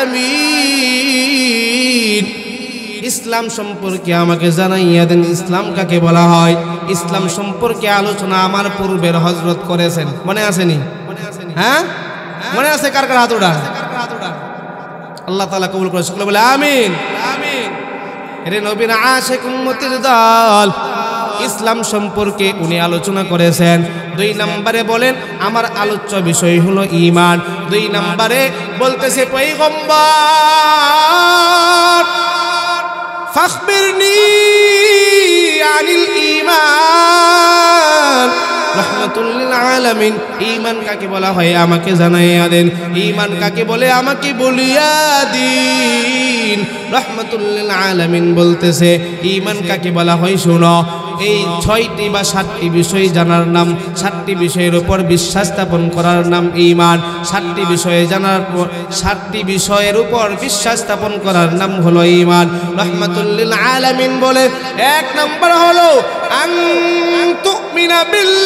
আলামিন, ইসলাম সম্পর্কে আমাকে জানাইয়া দেন। ইসলাম কাকে বলা হয়? ইসলাম সম্পর্কে আলোচনা আমার পূর্বের হযরত করেছেন, মনে আসেনি? হ্যাঁ, মনে আছে? কার কার হাত ওঠা? আল্লাহ তাআলা কবুল করে, সকলে বলে আমিন। এরে নবীর আশিক উম্মতের দল, ইসলাম সম্পর্কে উনি আলোচনা করেছেন। 2 নম্বরে বলেন আমার আলোচ্য বিষয় হলো ঈমান। 2 নম্বরে বলতেছে, পয়গম্বর ফাখবিরনি আনিল ঈমান, রহমাতুল লিল আলামিন, ঈমান কাকে বলা হয় আমাকে জানাইয়া দেন। ঈমান কাকে বলে আমাকে বলিয়া দিন। রহমাতুল লিল আলামিন বলতেছে, ঈমান কাকে বলা হয় শোনো। এই 6টি বা 7টি বিষয় জানার নাম, 7টি বিষয়ের উপর বিশ্বাস স্থাপন করার নাম ঈমান। 7টি বিষয়ে জানার পর 7টি বিষয়ের উপর বিশ্বাস স্থাপন করার নাম হলো ঈমান। রহমাতুল লিল আলামিন বলে 1 নম্বর হলো আন তুমিনা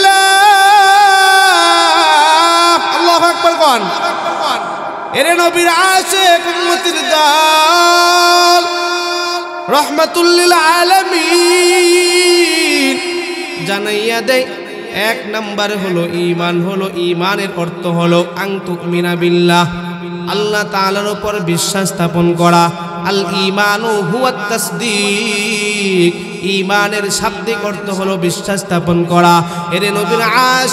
বিল্লাহ। আল্লাহু আকবার কোন। এরে নবীর আশিক উম্মতের দল, রহমাতুল লিল আলামিন জানাইয়া দেয় 1 নম্বর হলো ঈমান। হলো ঈমানের অর্থ হলো আন তুমিনা বিল্লাহ, আল্লাহ তাআলার উপর বিশ্বাস স্থাপন করা। আল ঈমানু হুয়া তাসদীক, ঈমানের শাব্দিক অর্থ হলো বিশ্বাস স্থাপন করা। এরে নবীর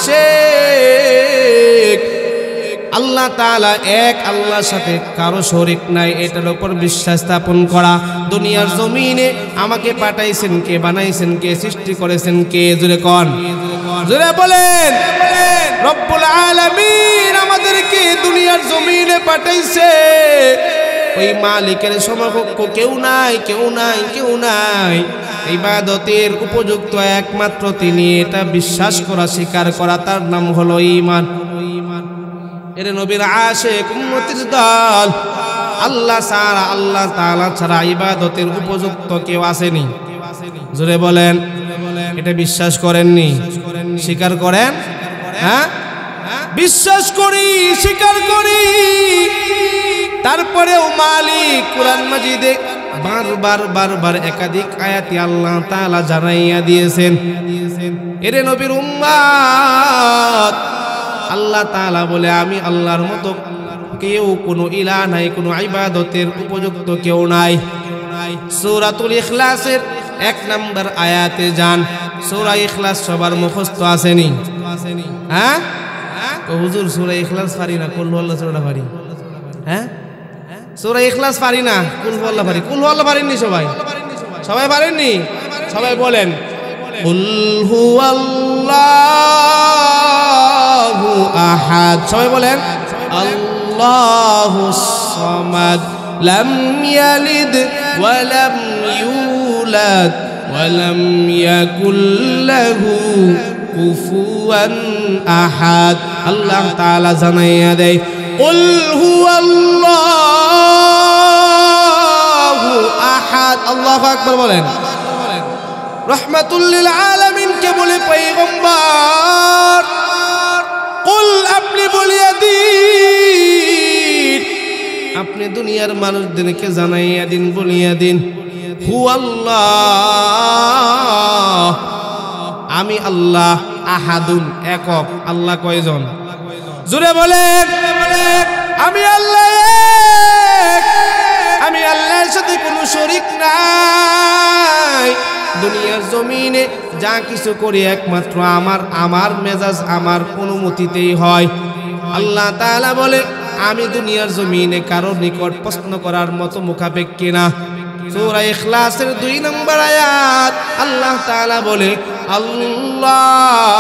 আশিক, আল্লাহ তাআলা এক, আল্লাহর সাথে কারো শরীক নাই, এটার উপর বিশ্বাস স্থাপন করা। দুনিয়ার জমিনে আমাকে পাঠাইছেন কে, বানাইছেন কে, সৃষ্টি করেছেন কে? জোরে কোন, জোরে বলেন। রব্বুল আলামিন আমাদেরকে দুনিয়ার জমিনে পাঠাইছে, ওই মালিকের সমকক্ষ কেউ নাই, কেউ নাই, কেউ নাই। ইবাদতের উপযুক্ত একমাত্র তিনি, এটা বিশ্বাস করা, স্বীকার করা, তার নাম হলো ঈমান। এর নবীর আশিক উম্মতের দল, আল্লাহ ছাড়া, আল্লাহ তাআলা ছাড়া ইবাদতের উপযুক্ত কেউ আসেনি। জোরে বলেন, এটা বিশ্বাস করেননি? স্বীকার করেন? হ্যাঁ, বিশ্বাস করি, স্বীকার করি। তারপরেও মালিক কোরআন মাজিদে বারবার একাধিক আয়াতে আল্লাহ তাআলা জানাইয়া দিয়েছেন, এরে নবীর উম্মত, আল্লাহ তাআলা বলে আমি আল্লাহর মতো কেউ, কোনো ইলাহ নাই, কোনো ইবাদতের উপযুক্ত কেউ নাই। সূরাতুল ইখলাসের 1 নম্বর আয়াতে যান। সূরা ইখলাস সবার মুখস্থ আসেনি? হ্যাঁ, হুজুর সূরা ইখলাস পারি না, কুল হুয়াল্লাহ সূরাটা পারি। হ্যাঁ, সূরা ইখলাস পারি না, কুল হুয়াল্লাহ পারি। কুল হুয়াল্লাহ পারেননি সবাই? সবাই পারেননি? সবাই বলেন কুল হুয়াল্লাহু আহাদ। সবাই বলেন আল্লাহুস সামাদ, লাম ইয়ালিদ ওয়া লাম ইউলাদ ওয়া লাম ইয়াকুল লাহু কুফুয়ান আহাদ। আল্লাহ তাআলা জানাইয়া দেয় কুল হুয়াল্লাহু আহাদ। আল্লাহু আকবার বলেন। রহমাতুল লিল আলামিন কে বলে পয়গম্বর কুল, আপনি বলিয়া দিন, আপনি দুনিয়ার মানুষদেরকে জানাইয়া দিন, বলিয়া দিন, হুয়াল্লাহ, আমি আল্লাহ, আহাদুন, একক। আল্লাহ কয়জন? জোরে বলেন। আমি আল্লাহ এক, আমি আল্লাহর সাথে কোনো শরীক নাই। দুনিয়ার জমিনে যা কিছু করি একমাত্র আমার মেজাজ, আমার অনুমতিতেই হয়। আল্লাহ তাআলা বলে আমি দুনিয়ার জমিনে কারো নিকট প্রশ্ন করার মতো মুখাপেক্ষী না। সূরা ইখলাসের 2 নম্বর আয়াত আল্লাহ তাআলা বলে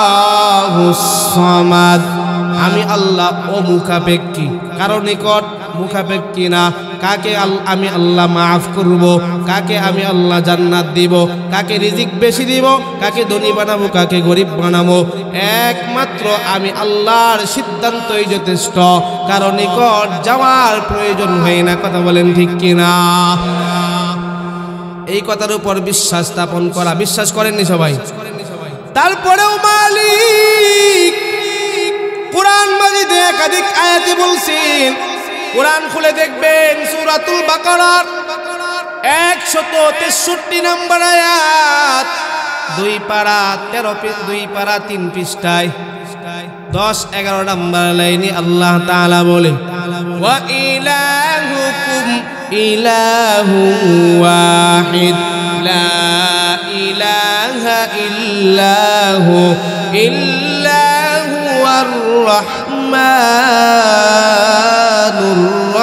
আল্লাহুস সামাদ, আমি আল্লাহ অমুখাপেক্ষী, কারো নিকট মুখাপেক্ষী না। কাকে আমি আল্লাহ মাফ করব, কাকে আমি আল্লাহ জান্নাত দিব, কাকে রিজিক বেশি দিব, কাকে ধনী বানাবো, কাকে গরিব বানাবো, একমাত্র আমি আল্লাহর সিদ্ধান্তই যথেষ্ট। কারণ নিকট যাওয়ার প্রয়োজন হয় না। কথা বলেন ঠিক কিনা? এই কথার উপর বিশ্বাস স্থাপন করা। বিশ্বাস করেননি সবাই? তারপরেও মালিক কুরআন মাজিদে একাধিক আয়াতে বলছেন। কুরআন খুলে দেখবেন সূরাতুল বাকারার 163 নম্বর আয়াত, 2 পারা 3 পৃষ্ঠায় 10-11 নম্বর লাইনে আল্লাহ তাআলা বলে, ওয়া ইলাহুকুম ইলাহু ওয়াহিদ লা ইলাহা ইল্লাহু ইল্লাহুর রহমানুর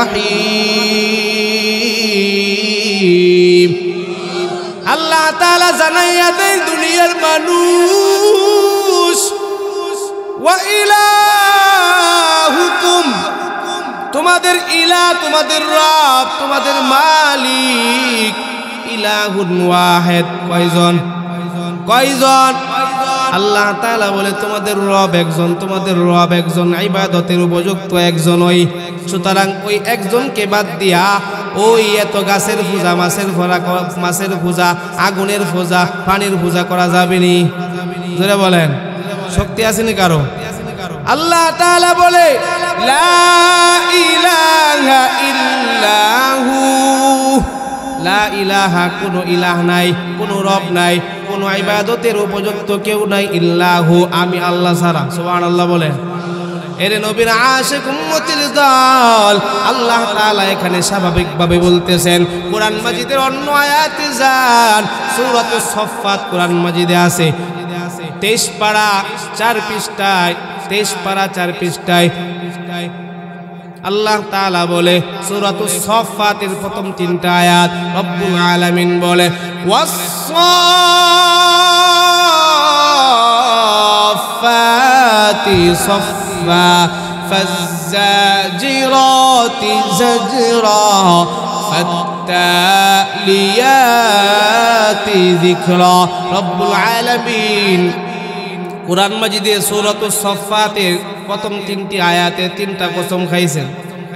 রহিম। আল্লাহ তাআলা জানাইয়া দেয় দুনিয়ার মানুষ, ওয়া ইলাহুকুম, তোমাদের ইলাহ, তোমাদের রব, তোমাদের মালিক, ইলাহুন ওয়াহিদ। কয়জন? কয়জন? আল্লাহ তাআলা বলে তোমাদের রব একজন, তোমাদের রব একজন, ইবাদতের উপযুক্ত একজন ওই। সুতরাং ওই একজনকে বাদ দিয়া ওই এত গাছের পূজা, মাছের পূজা, আগুনের পূজা, পানির পূজা করা যাবে নি? জোরে বলেন, শক্তি আসেনি কারো? আল্লাহ তাআলা বলে, লা ইলাহা ইল্লাহু, লা ইলাহা, কোনো ইলাহ নাই, কোনো রব নাই, কোনো ইবাদতের উপযুক্ত কেউ নাই, ইল্লাহু, আমি আল্লাহ ছাড়া। সুবহানাল্লাহ বলেন। এরে নবীর আশিক উম্মতের দল, আল্লাহ তাআলা এখানে স্বাভাবিকভাবে বলতেছেন। কোরআন মাজিদের অন্য আয়াতে যান, সূরাতুস সাফফাত কোরআন মাজিদে আছে 23 পারা 4 পৃষ্ঠায়, 23 পারা 4 পৃষ্ঠায় আল্লাহ তাআলা বলে, সূরাতুস সাফফাতের প্রথম 3টা আয়াত রব্বুল আলামিন বলে, ওয়াস-সাফফাতি সাফফা ফাজ-জাজিরাতি জাজরা ফাত-তালিয়াতি যিকরা। রব্বুল আলামিন কুরআন মাজিদে সূরাতুস সাফফাতের প্রথম 3টি আয়াতে 3টা কসম খাইছেন।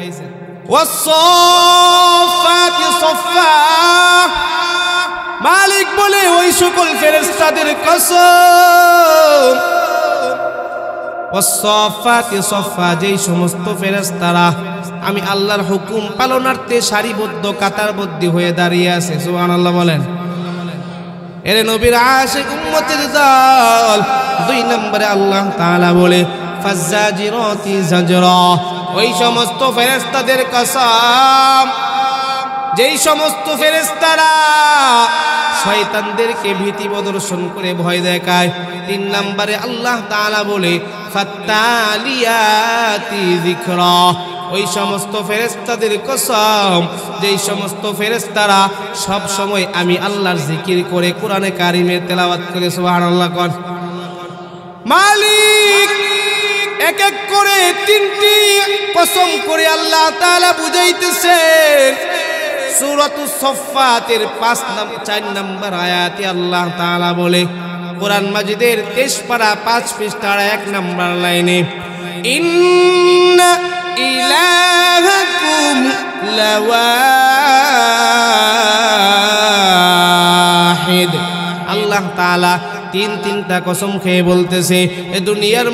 ওয়াস-সাফফাতি সাফফা, মালিক বলে ওই সকল ফেরেশতাদের কসম। ওয়াস-সাফফাতি সাফফা, যেই সমস্ত ফেরেশতারা আমি আল্লাহর হুকুম পালনার্থে সারিবদ্ধ কাতারবদ্ধ হয়ে দাঁড়িয়ে আছে। সুবহানাল্লাহ বলেন। এরে নবীর আশিক উম্মতের দল, 2 নম্বরে আল্লাহ তাআলা বলে, ফাজ-জাজিরাতি জাজরা, ওই সমস্ত ফেরেশতাদের কসম যেই সমস্ত ফেরেশতারা শয়তানদেরকে ভীতি প্রদর্শন করে ভয় দেখায়। 3 নম্বরে আল্লাহ তাআলা বলে, ফাত-তালিয়াতি যিকরা, ওই সমস্ত ফেরেশতাদের কসম যেই সমস্ত ফেরেশতারা সব সময় আমি আল্লাহর জিকির করে কোরআনে কারিমের তেলাওয়াত করে। সুবহানাল্লাহ কোন। মালিক এক এক করে 3টি কসম করে আল্লাহ তাআলা বুঝাইতেছেন। সূরাতুস সাফফাতের 4 নম্বর আয়াতে আল্লাহ তাআলা বলে, কোরআন মাজিদের 23 পারা 5 পৃষ্ঠার 1 নম্বর লাইনে, ইন্না ইলাহাকুম লাওয়াহিদ। আল্লাহ তাআলা 3টা কসম খেয়ে বলতেছে, এ দুনিয়ার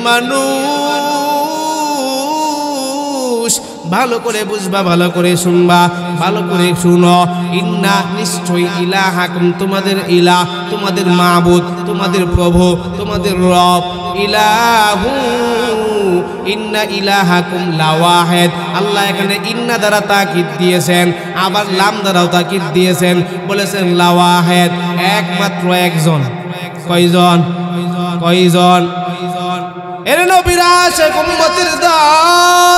মানুষ ভালো করে বুঝবা, ভালো করে শুনবা, ভালো করে শুনো। ইন্না, নিশ্চয়ই, ইলাহাকুম, তোমাদের ইলাহ, তোমাদের মাবুদ, তোমাদের প্রভু, তোমাদের রব, ইলাহু, ইন্না ইলাহাকুম লাওয়াহিদ। আল্লাহ এখানে ইন্না দ্বারা তাকিদ দিয়েছেন, আবার লাম দ্বারাও তাকিদ দিয়েছেন, বলেছেন লাওয়াহিদ, একমাত্র একজন। কয়জন? কয়জন? এর নবীর আশিক উম্মতের দল।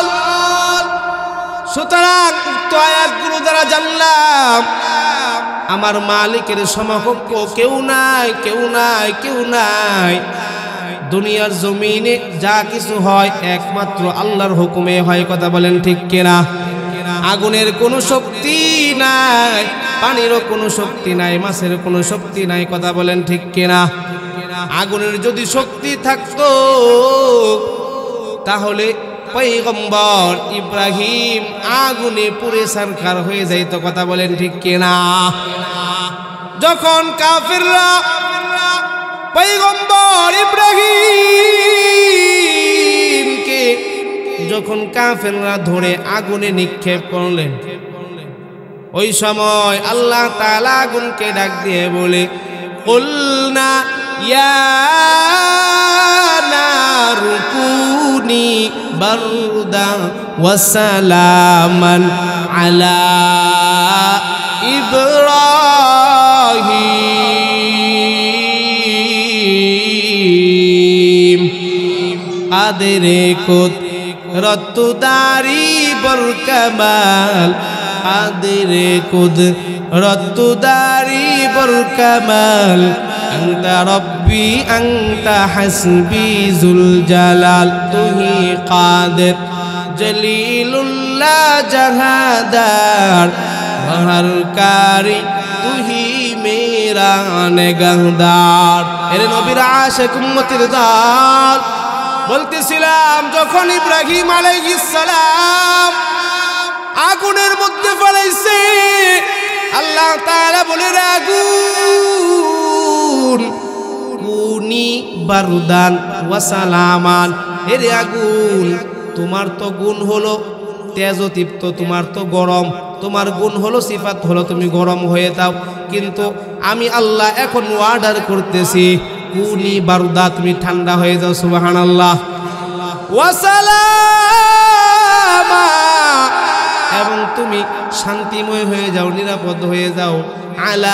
সুতরাং উক্ত আয়াতগুলো দ্বারা জানলাম আমার মালিকের সমকক্ষ কেউ নাই, কেউ নাই, কেউ নাই। দুনিয়ার জমিনে যা কিছু হয় একমাত্র আল্লাহর হুকুমে হয়। কথা বলেন ঠিক কিনা? আগুনের কোনো শক্তি নাই, পানিরও কোনো শক্তি নাই, মাছের কোনো শক্তি নাই। কথা বলেন ঠিক কিনা? আগুনের যদি শক্তি থাকতো তাহলে পয়গম্বর ইব্রাহিম আগুনে পুড়ে ছারখার হয়ে যাইত। কথা বলেন ঠিক কিনা? যখন কাফিররা পয়গম্বর ইব্রাহিমকে যখন কাফিররা ধরে আগুনে নিক্ষেপ করলেন, ওই সময় আল্লাহ তাআলা আগুনকে ডাক দিয়ে বলে, কুলনা ইয়া নারু কুনি বারদান ওয়া সালামান আলা ইব্রাহিম। কাদেরে কুদরতদারি বরকামাল, কাদেরে কুদরতদারি বরকামাল, আনতা রব্বি আনতা হাসবি জুল জালাল। তুহি কাদের জলিলুল্লাহ জাহাদার, বাহারকারী তুহি মেরা নেগাহদার। এর নবীর আশিক উম্মতের দল বলতেছিলাম, যখন ইব্রাহিম আলাইহিস সালাম আগুনের মধ্যে ফেলাইছে, আল্লাহ তাআলা বলে, আগুন কুনি বারদান ওয়া সালামান। এরে আগুন, তোমার তো গুণ হলো তেজদীপ্ত, তোমার তো গরম, তোমার গুণ হলো সিফাত হলো তুমি গরম হয়ে যাও। কিন্তু আমি আল্লাহ এখন অর্ডার করতেছি, কুনি বারদা, তুমি ঠান্ডা হয়ে যাও। সুবহানাল্লাহ। ওয়া সালামা, এবং তুমি শান্তিময় হয়ে যাও, নিরাপদ হয়ে যাও। আলা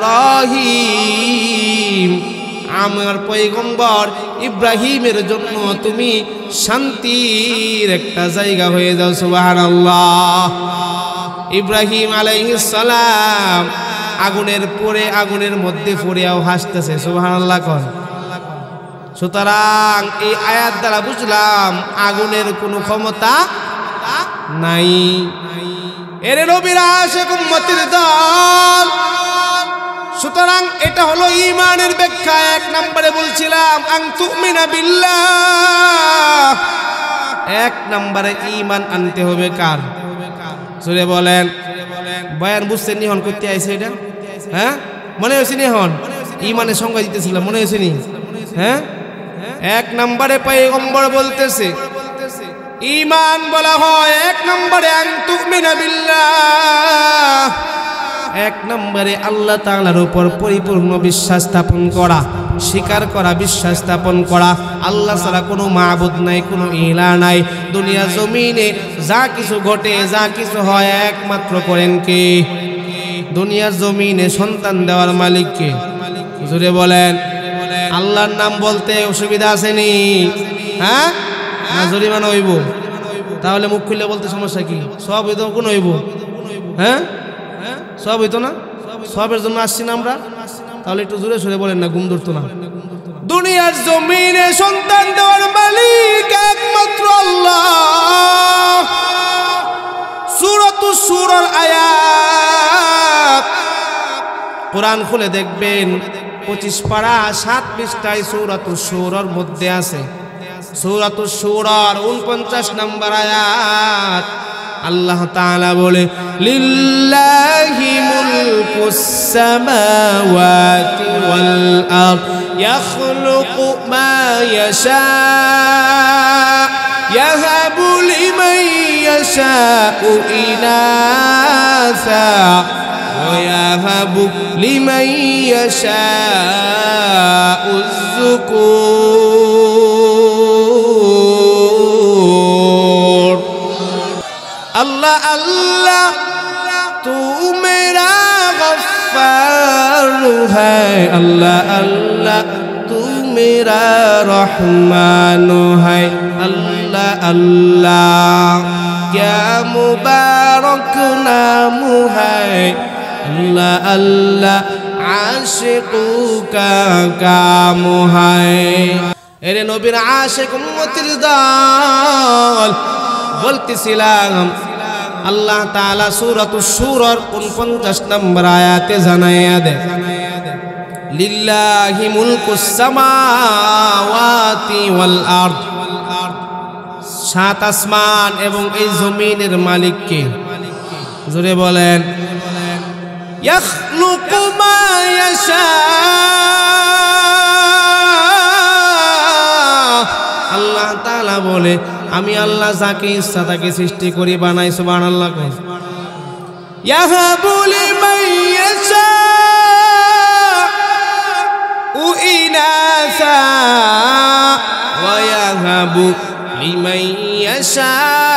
ইব্রাহিম, আমার পয়গম্বর ইব্রাহিমের জন্য তুমি শান্তির একটা জায়গা হয়ে যাও। সুবহানাল্লাহ। ইব্রাহিম আলাইহিস সালাম আগুনের পরে আগুনের মধ্যে পড়েও হাসতেছে। সুবহানাল্লাহ কোন। সুতরাং এই আয়াত দ্বারা বুঝলাম আগুনের কোনো ক্ষমতা নাই। এর নবীর আশিক উম্মতের দল। সুতরাং এটা হলো ঈমানের ব্যাখ্যা। এক নম্বরে বলছিলাম আন তুমিনা বিল্লাহ, এক নম্বরে ঈমান আনতে হবে কার? জোরে বলেন। বয়ান বুঝছেন নি? হন করতে আইছে এটা, হ্যাঁ মনে হয়েছে নি? হন ঈমানের সংজ্ঞা দিতেছিলাম, মনে হয়েছে নি? হ্যাঁ, এক নম্বরে পয়গম্বর বলতেছে ঈমান বলা হয় এক নম্বরে আন তুমিনা বিল্লাহ, এক নম্বরে আল্লাহ তাআলার উপর পরিপূর্ণ বিশ্বাস স্থাপন করা, স্বীকার করা, বিশ্বাস স্থাপন করা আল্লাহ ছাড়া কোনো মাবুদ নাই, কোনো ইলা নাই। দুনিয়া জমিনে যা কিছু ঘটে, যা কিছু হয় একমাত্র করেন কে? দুনিয়ার জমিনে সন্তান দেওয়ার মালিক কে? জোরে বলেন। আল্লাহর নাম বলতে অসুবিধা আসেনি? হ্যাঁ, না জরিমানা হইব? তাহলে মুখ খুলে বলতে সমস্যা কি? সব হইতো কোন হইব? হ্যাঁ, সব হইতো না? সবের জন্য আসছি না আমরা? তাহলে একটু জোরে সরে বলেন না, ঘুম ধরতো না। দুনিয়ার জমিনে সন্তান দেওয়ার মালিক একমাত্র আল্লাহ। সূরাতুশ শূরার আয়াত কোরআন খুলে দেখবেন 25 পারা 7 পৃষ্ঠায় সূরাতুশ শূরার মধ্যে আছে। সূরাতুশ শূরার 49 নম্বর আয়াত আল্লাহ তাআলা বলে, লিল্লাহি মুলকুস সামাওয়াতি ওয়াল আরদ ইয়াখলুকু মা ইয়াশা ইয়াহাবু লিমান ইয়াশাউ ইনাসা ওয়া ইয়াহাবু লিমান ইয়াশাউ যুকুর। अल्लाह अल्लाह तू मेरा गफ्फार है, अल्लाह अल्लाह तू मेरा रहमान है, अल्लाह अल्लाह क्या मुबारक नाम है, अल्लाह अल्लाह आशिक़ों का काम है। एरे नबीर आशिक उम्मतिर दल বলতেছিলাম আল্লাহ তাআলা সূরাতুশ শূরার 49 নম্বর আয়াতে জানায়া দেয়, লিল্লাহি মুলকুস সামাওয়াতি ওয়াল আরদ, সাত আসমান এবং এই জমিনের মালিক কে? জোরে বলেন। ইয়াখলুকু মা ইয়াশা, আল্লাহ তাআলা বলে আমি আল্লাহ যাকে ইচ্ছা তাকে সৃষ্টি করি বানাই। সুবহানাল্লাহ। ইয়াহাবু লিমান ইয়াশা ইনাসা ওয়া ইয়াহাবু লিমান ইয়াশা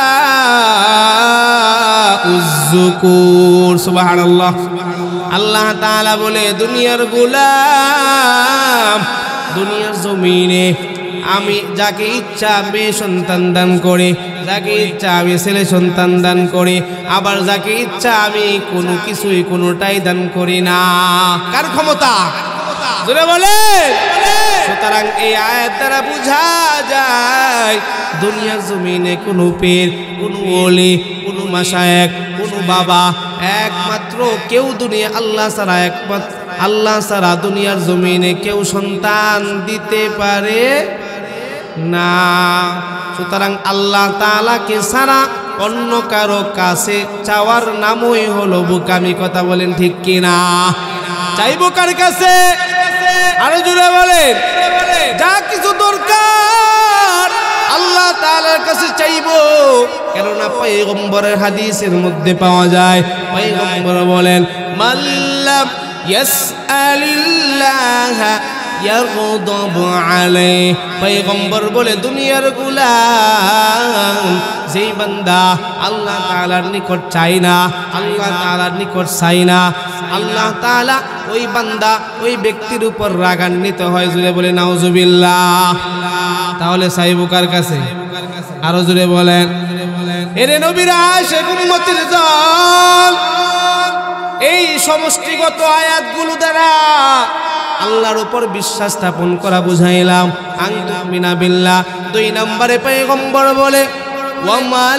উযযুকুর। সুবহানাল্লাহ। আল্লাহ তাআলা বলে দুনিয়ার গোলাম, দুনিয়ার জমিনে আমি যাকে ইচ্ছা মেয়ে সন্তান দান করে, যাকে ইচ্ছা আমি ছেলে সন্তান দান করি, আবার যাকে ইচ্ছা আমি কোনো কিছুই কোনোটাই দান করি না। কার ক্ষমতা? জোরে বলে। সুতরাং এই আয়াত দ্বারা বোঝা যায় দুনিয়ার জমিনে কোনো পীর, কোনো ওলি, কোনো মাশায়েখ, কোনো বাবা, একমাত্র কেউ দুনিয়া আল্লাহ ছাড়া, একমাত্র আল্লাহ ছাড়া দুনিয়ার জমিনে কেউ সন্তান দিতে পারে না। সুতরাং আল্লাহ তাআলাকে ছাড়া অন্য কারো কাছে চাওয়ার নামই হলো বোকামি। কথা বলেন ঠিক কিনা? চাইবো কার কাছে? আরো জোরে বলেন। যা কিছু দরকার আল্লাহ তাআলার কাছে চাইবো, কেননা পয়গম্বরের হাদিসের মধ্যে পাওয়া যায়, পয়গম্বর বলেন মাল্লাম ইয়াসআলিল্লাহ ইয়াগদাব আলাইহি। পয়গম্বর বলে দুনিয়ার গোলাম যেই বান্দা আল্লাহ তাআলার নিকট চায় না, আল্লাহ তাআলার নিকট চায় না, আল্লাহ তাআলা ওই বান্দা ওই ব্যক্তির উপর রাগান্বিত হয়। জোরে বলে নাউজুবিল্লাহ। তাহলে চাইবো কার কাছে? আরো জোরে বলেন। এরে নবীর আশিক উম্মতের দল, এই সমষ্টিগত আয়াতগুলো দ্বারা আল্লাহর উপর বিশ্বাস স্থাপন করা বুঝাইলাম। আনতুমিনা বিল্লাহ। 2 নম্বরে পয়গম্বর বলে ওয়া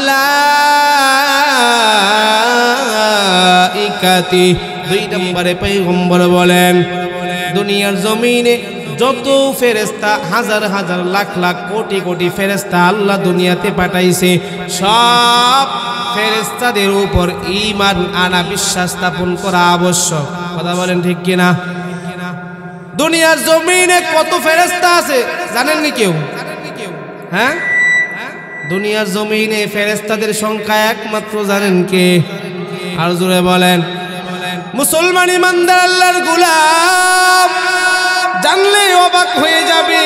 মালাইকাতি। 2 নম্বরে পয়গম্বর বলেন দুনিয়ার জমিনে যত ফেরেশতা, হাজার হাজার লাখ লাখ কোটি কোটি ফেরেশতা আল্লাহ দুনিয়াতে পাঠাইছে, সব ফেরেশতাদের উপর ঈমান আনা, বিশ্বাস স্থাপন করা আবশ্যক। কথা বলেন ঠিক কিনা? দুনিয়ার জমিনে কত ফেরেশতা আছে জানেন নি কেউ? হ্যাঁ, দুনিয়ার জমিনে ফেরেশতাদের সংখ্যা একমাত্র জানেন কে? আর জোরে বলেন। মুসলমান ইমানদার আল্লাহর গোলাম জানলে অবাক হয়ে যাবে।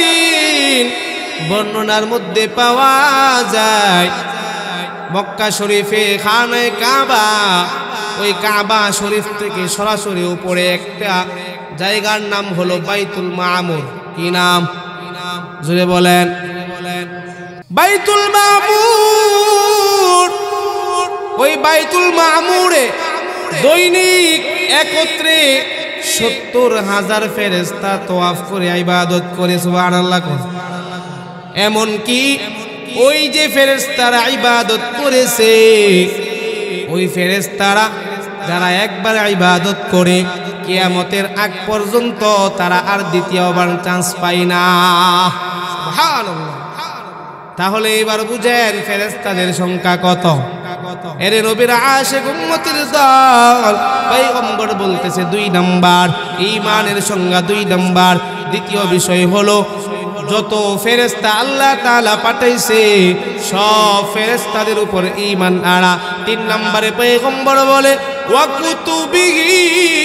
বর্ণনার মধ্যে পাওয়া যায় মক্কা শরীফে খানে কাবা, ওই কাবা শরীফ থেকে সরাসরি উপরে একটা জায়গার নাম হলো বাইতুল মামুর। কি নাম? জোরে বলেন। বাইতুল মামুর। ওই বাইতুল মামুরে দৈনিক একত্রে 70,000 ফেরেশতা তওয়াফ করে ইবাদত করে। সুবহানাল্লাহ। এমনকি ওই যে ফেরেশতারা ইবাদত করেছে, ওই ফেরেশতারা যারা একবার ইবাদত করে কিয়ামতের আগ পর্যন্ত তারা আর দ্বিতীয়বার চান্স পায় না। সুবহানাল্লাহ। তাহলে এবার বুঝেন ফেরেশতাদের সংখ্যা কত। এরে নবীর আশিক উম্মতের দল, পয়গম্বর বলতেছে 2 নাম্বার ঈমানের সংজ্ঞা, 2 নাম্বার। দ্বিতীয় বিষয় হলো যত ফেরেশতা আল্লাহ তাআলা পাঠাইছে সব ফেরেশতাদের উপর ঈমান আনা। 3 নম্বরে পয়গম্বর বলে ওয়া কুতুবিহি।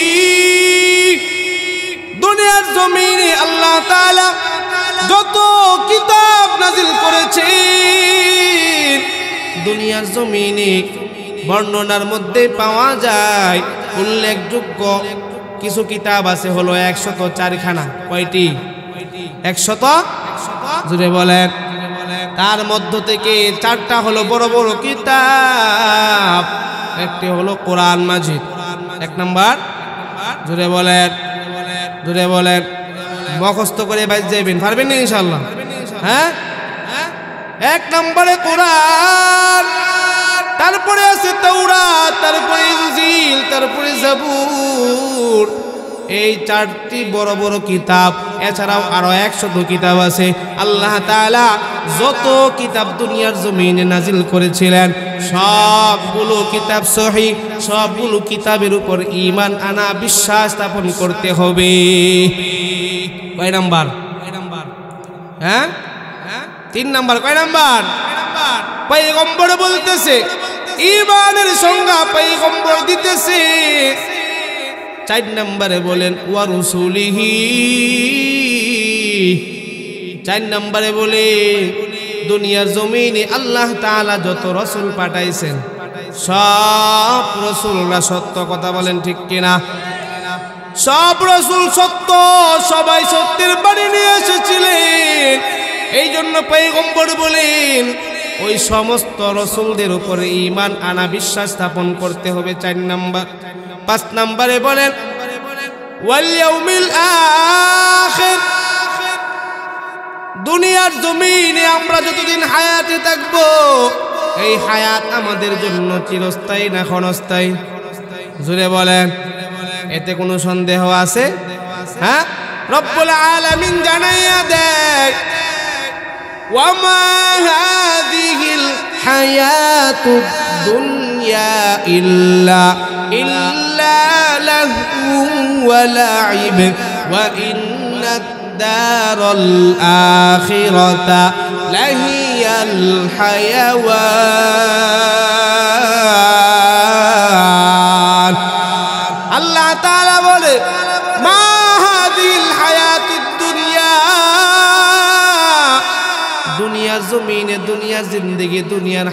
দুনিয়ার জমিনে আল্লাহ তাআলা যত কিতাব নাজিল করেছেন, দুনিয়ার জমিনে বর্ণনার মধ্যে পাওয়া যায় উল্লেখযোগ্য কিছু কিতাব আছে হলো 104 খানা। কয়টি? 100। জুড়ে বলেন। তার মধ্য থেকে 4টা হলো বড় বড় কিতাব, একটি হলো কোরআন মাজিদ। 1 নাম্বার। জুড়ে বলেন, জুড়ে বলেন। মুখস্থ করে বাইরে যাবেন, পারবেন না ইনশাআল্লাহ? হ্যাঁ, 1 নম্বরে কোরআন, তারপরে আছে তাওরাত, তারপরে ইনজিল, তারপরে জাবুর। এই 4টি বড় বড় কিতাব, এছাড়াও আরো 100 কিতাব আছে। আল্লাহ তাআলা যত কিতাব দুনিয়ার জমিনে নাজিল করেছিলেন সবগুলো কিতাব সহিহ, সবগুলো কিতাবের উপর ঈমান আনা, বিশ্বাস স্থাপন করতে হবে। কয় নাম্বার? হ্যাঁ 3 নাম্বার। কয় নাম্বার? পয়গম্বর বলতেছে, ঈমানের সংজ্ঞা পয়গম্বর দিতেছে। 4 নম্বরে বলেন ওয়া রুসুলিহি, 4 নম্বরে বলে দুনিয়ার জমিনে আল্লাহ তাআলা যত রাসূল পাঠাইছেন সব রাসূলরা সত্য। কথা বলেন ঠিক কিনা? সব রাসূল সত্য, সবাই সত্যের বাণী নিয়ে এসেছিলেন। এই জন্য পয়গম্বর বলেন ওই সমস্ত রাসূলদের উপরে ঈমান আনা, বিশ্বাস স্থাপন করতে হবে। 4 নাম্বার। 5 নম্বরে বলেন ওয়াল ইয়াউমিল আখির, দুনিয়ার জমিনে আমরা যতদিন হায়াতে থাকব এই হায়াত আমাদের জন্য চিরস্থায়ী না ক্ষণস্থায়ী? জোরে বলেন। এতে কোনো সন্দেহ আছে? হ্যাঁ, রব্বুল আলামিন জানাইয়া দেয় ওয়ামা হাযিহিল হায়াতুদ দুনিয়া ইল্লা লাহু ওয়া লাইব ওয়া ইন্নাদ দারাল আখিরাতা লাহিয়াল হায়াওয়ান। আল্লাহ তাআলা বলে মা হাযিল হায়াতুদ দুনিয়া, দুনিয়ার জমিনে, দুনিয়ার জিন্দেগি, দুনিয়ার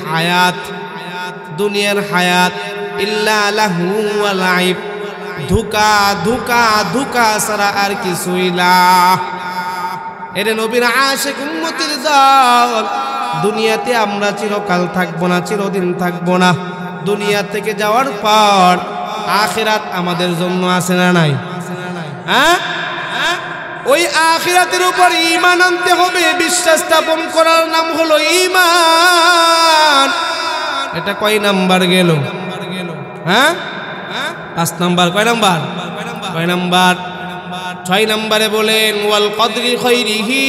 হায়াত ইল্লা লাহু ওয়া লাইব, ধোঁকা ধোঁকা ধোঁকা ছাড়া আর কিছুই না। এরে নবীর আশিক উম্মতের দল, দুনিয়াতে আমরা চিরকাল থাকবো না, চিরদিন থাকবো না। দুনিয়া থেকে যাওয়ার পর আখিরাত আমাদের জন্য আছে না নাই? হ্যাঁ, ওই আখিরাতের উপর ঈমান আনতে হবে। বিশ্বাস স্থাপন করার নাম হলো ঈমান। এটা কয় নাম্বার গেল? হ্যাঁ 5 নাম্বার। কয় নাম্বার? 6 নাম্বারে বলেন ওয়াল কদরি খাইরিহি,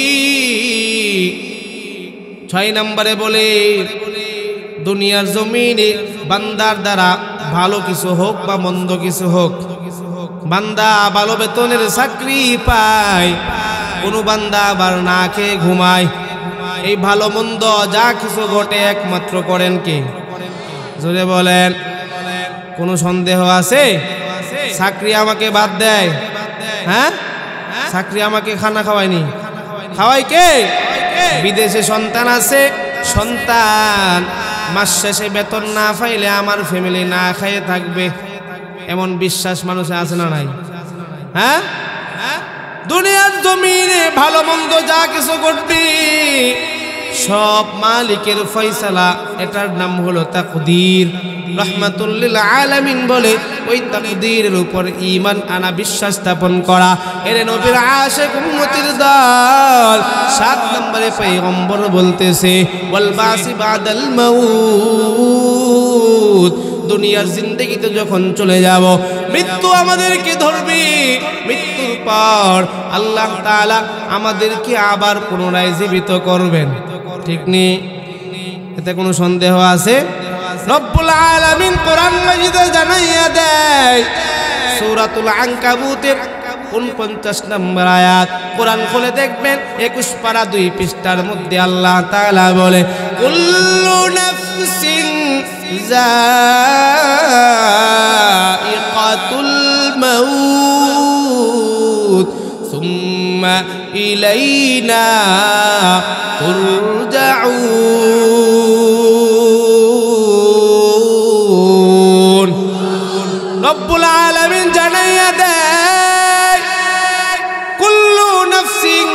6 নাম্বারে বলে দুনিয়ার জমিনে বান্দার দ্বারা ভালো কিছু হোক বা মন্দ কিছু হোক, বান্দা ভালো বেতনের চাকরি পায়, কোনো বান্দা আবার না খেয়ে ঘুমায়। এই ভালো মন্দ যা কিছু ঘটে একমাত্র করেন কে? জোরে বলেন। কোনো সন্দেহ আছে? চাকরি আমাকে বাদ দেয়, হ্যাঁ, চাকরি আমাকে খানা খাওয়ায়নি, খাওয়াই কে? বিদেশে সন্তান আছে, সন্তান মাস শেষে বেতন না পাইলে আমার ফ্যামিলি না খাইয়ে থাকবে, এমন বিশ্বাস মানুষে আছে না নাই? হ্যাঁ, দুনিয়ার জমিনে ভালো মন্দ যা কিছু ঘটবে সব মালিকের ফয়সালা, এটার নাম হলো তাকদীর। রহমাতুল লিল আলামিন বলে ওই তাকদীরের উপর ঈমান আনা, বিশ্বাস স্থাপন করা। এর নবীর আশিক উম্মতের দল। 7 নম্বরে পয়গম্বর বলতেছে ওয়াল বাসি বাদাল মাউত, দুনিয়ার জিন্দেগিতে যখন চলে যাব মৃত্যু আমাদেরকে ধরবে, মৃত্যুর পর আল্লাহ তাআলা আমাদেরকে আবার পুনরায় জীবিত করবেন। ঠিক নেই? এতে কোনো সন্দেহ আছে? রব্বুল আলামিন কোরআন মাজিদে জানাইয়া দেয় সূরাতুল আনকাবুতের 49 নম্বর আয়াত। কোরআন খুলে দেখবেন 21 পারা 2 পৃষ্ঠার মধ্যে আল্লাহ তাআলা বলে কুল্লু নাফসিন যায়িকাতুল মাউত সুম্মা ইলাইনা তুরজাউন। রব্বুল আলামিন জানাইয়া দেয় কুল্লু নাফসিন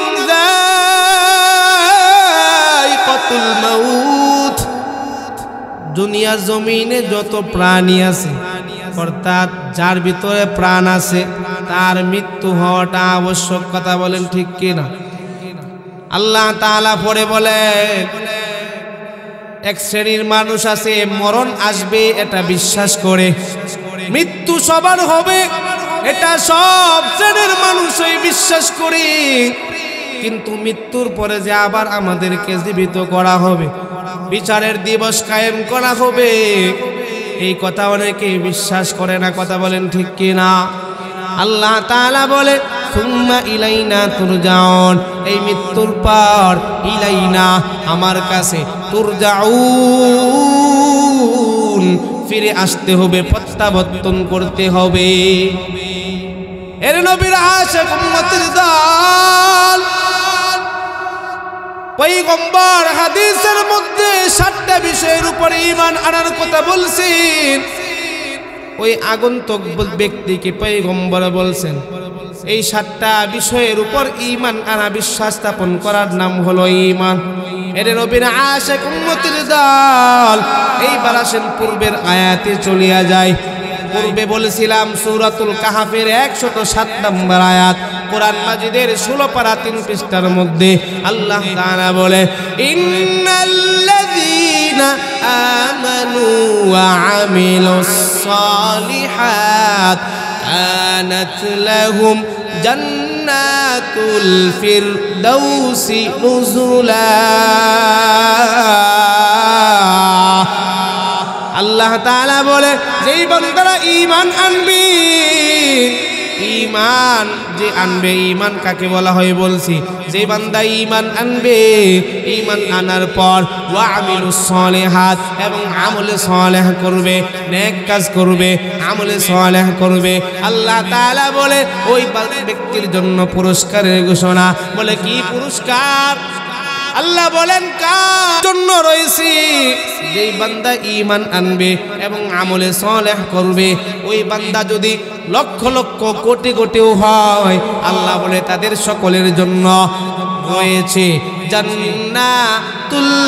যায়িকাতুল মাউত, দুনিয়ার জমিনে যত প্রাণী আছে, অর্থাৎ যার ভিতরে প্রাণ আছে তার মৃত্যু হওয়াটা আবশ্যক। কথা বলেন ঠিক কিনা? আল্লাহ তাআলা পরে বলে এক শ্রেণীর মানুষ আছে মরণ আসবে এটা বিশ্বাস করে, মৃত্যু সবার হবে এটা সব শ্রেণীর মানুষই বিশ্বাস করে, কিন্তু মৃত্যুর পরে যে আবার আমাদেরকে জীবিত করা হবে, বিচারের দিবস কায়েম করা হবে, এই কথা অনেকেই বিশ্বাস করে না। কথা বলেন ঠিক কিনা? আল্লাহ তাআলা বলে সুম্মা ইলাইনা তুরজাউন, এই মৃত্যুর পর ইলাইনা আমার কাছে তুরজাউন ফিরে আসতে হবে, প্রত্যাবর্তন করতে হবে। এর নবীর আশিক উম্মতের দল পয়গম্বর হাদিসের মধ্যে 7টা বিষয়ের উপরে ঈমান আনার কথা বলছেন। ওই আগন্তুক ব্যক্তিকে পয়গম্বর বলছেন এই 7টা বিষয়ের উপর ঈমান আনা, বিশ্বাস স্থাপন করার নাম হলো ঈমান। এর নবীর আশিক উম্মতের দল এইবার আসেন পূর্বের আয়াতে চলিয়া যায়। পূর্বে বলেছিলাম সূরাতুল কাহফের 107 নম্বর আয়াত, কোরআন মাজিদের 16 পারা 3 পৃষ্ঠার মধ্যে আল্লাহ তাআলা বলে ইন্নাল্লাযীনা আমানু ওয়া আমিলুস সালিহাত কানাত লাহুম জান্নাতুল ফিরদাউসি নুজুলা। আল্লাহ তাআলা বলে যেই বান্দারা ঈমান আনবে, ঈমান যে আনবে, ঈমান কাকে বলা হয় বলছি, যে বান্দা ঈমান আনবে, ঈমান আনার পর ওয়া আমিলুস সালিহাত এবং আমলে সালেহ করবে, নেক কাজ করবে, আমলে সালেহ করবে, আল্লাহ তাআলা বলে ওই ব্যক্তির জন্য পুরস্কারের ঘোষণা। বলে কি পুরস্কার? আল্লাহ বলেন কার জন্য রয়েছে? যেই বান্দা ঈমান আনবে এবং আমলে সালেহ করবে, ওই বান্দা যদি লক্ষ লক্ষ কোটি কোটিও হয়, আল্লাহ বলে তাদের সকলের জন্য রয়েছে জান্নাতুল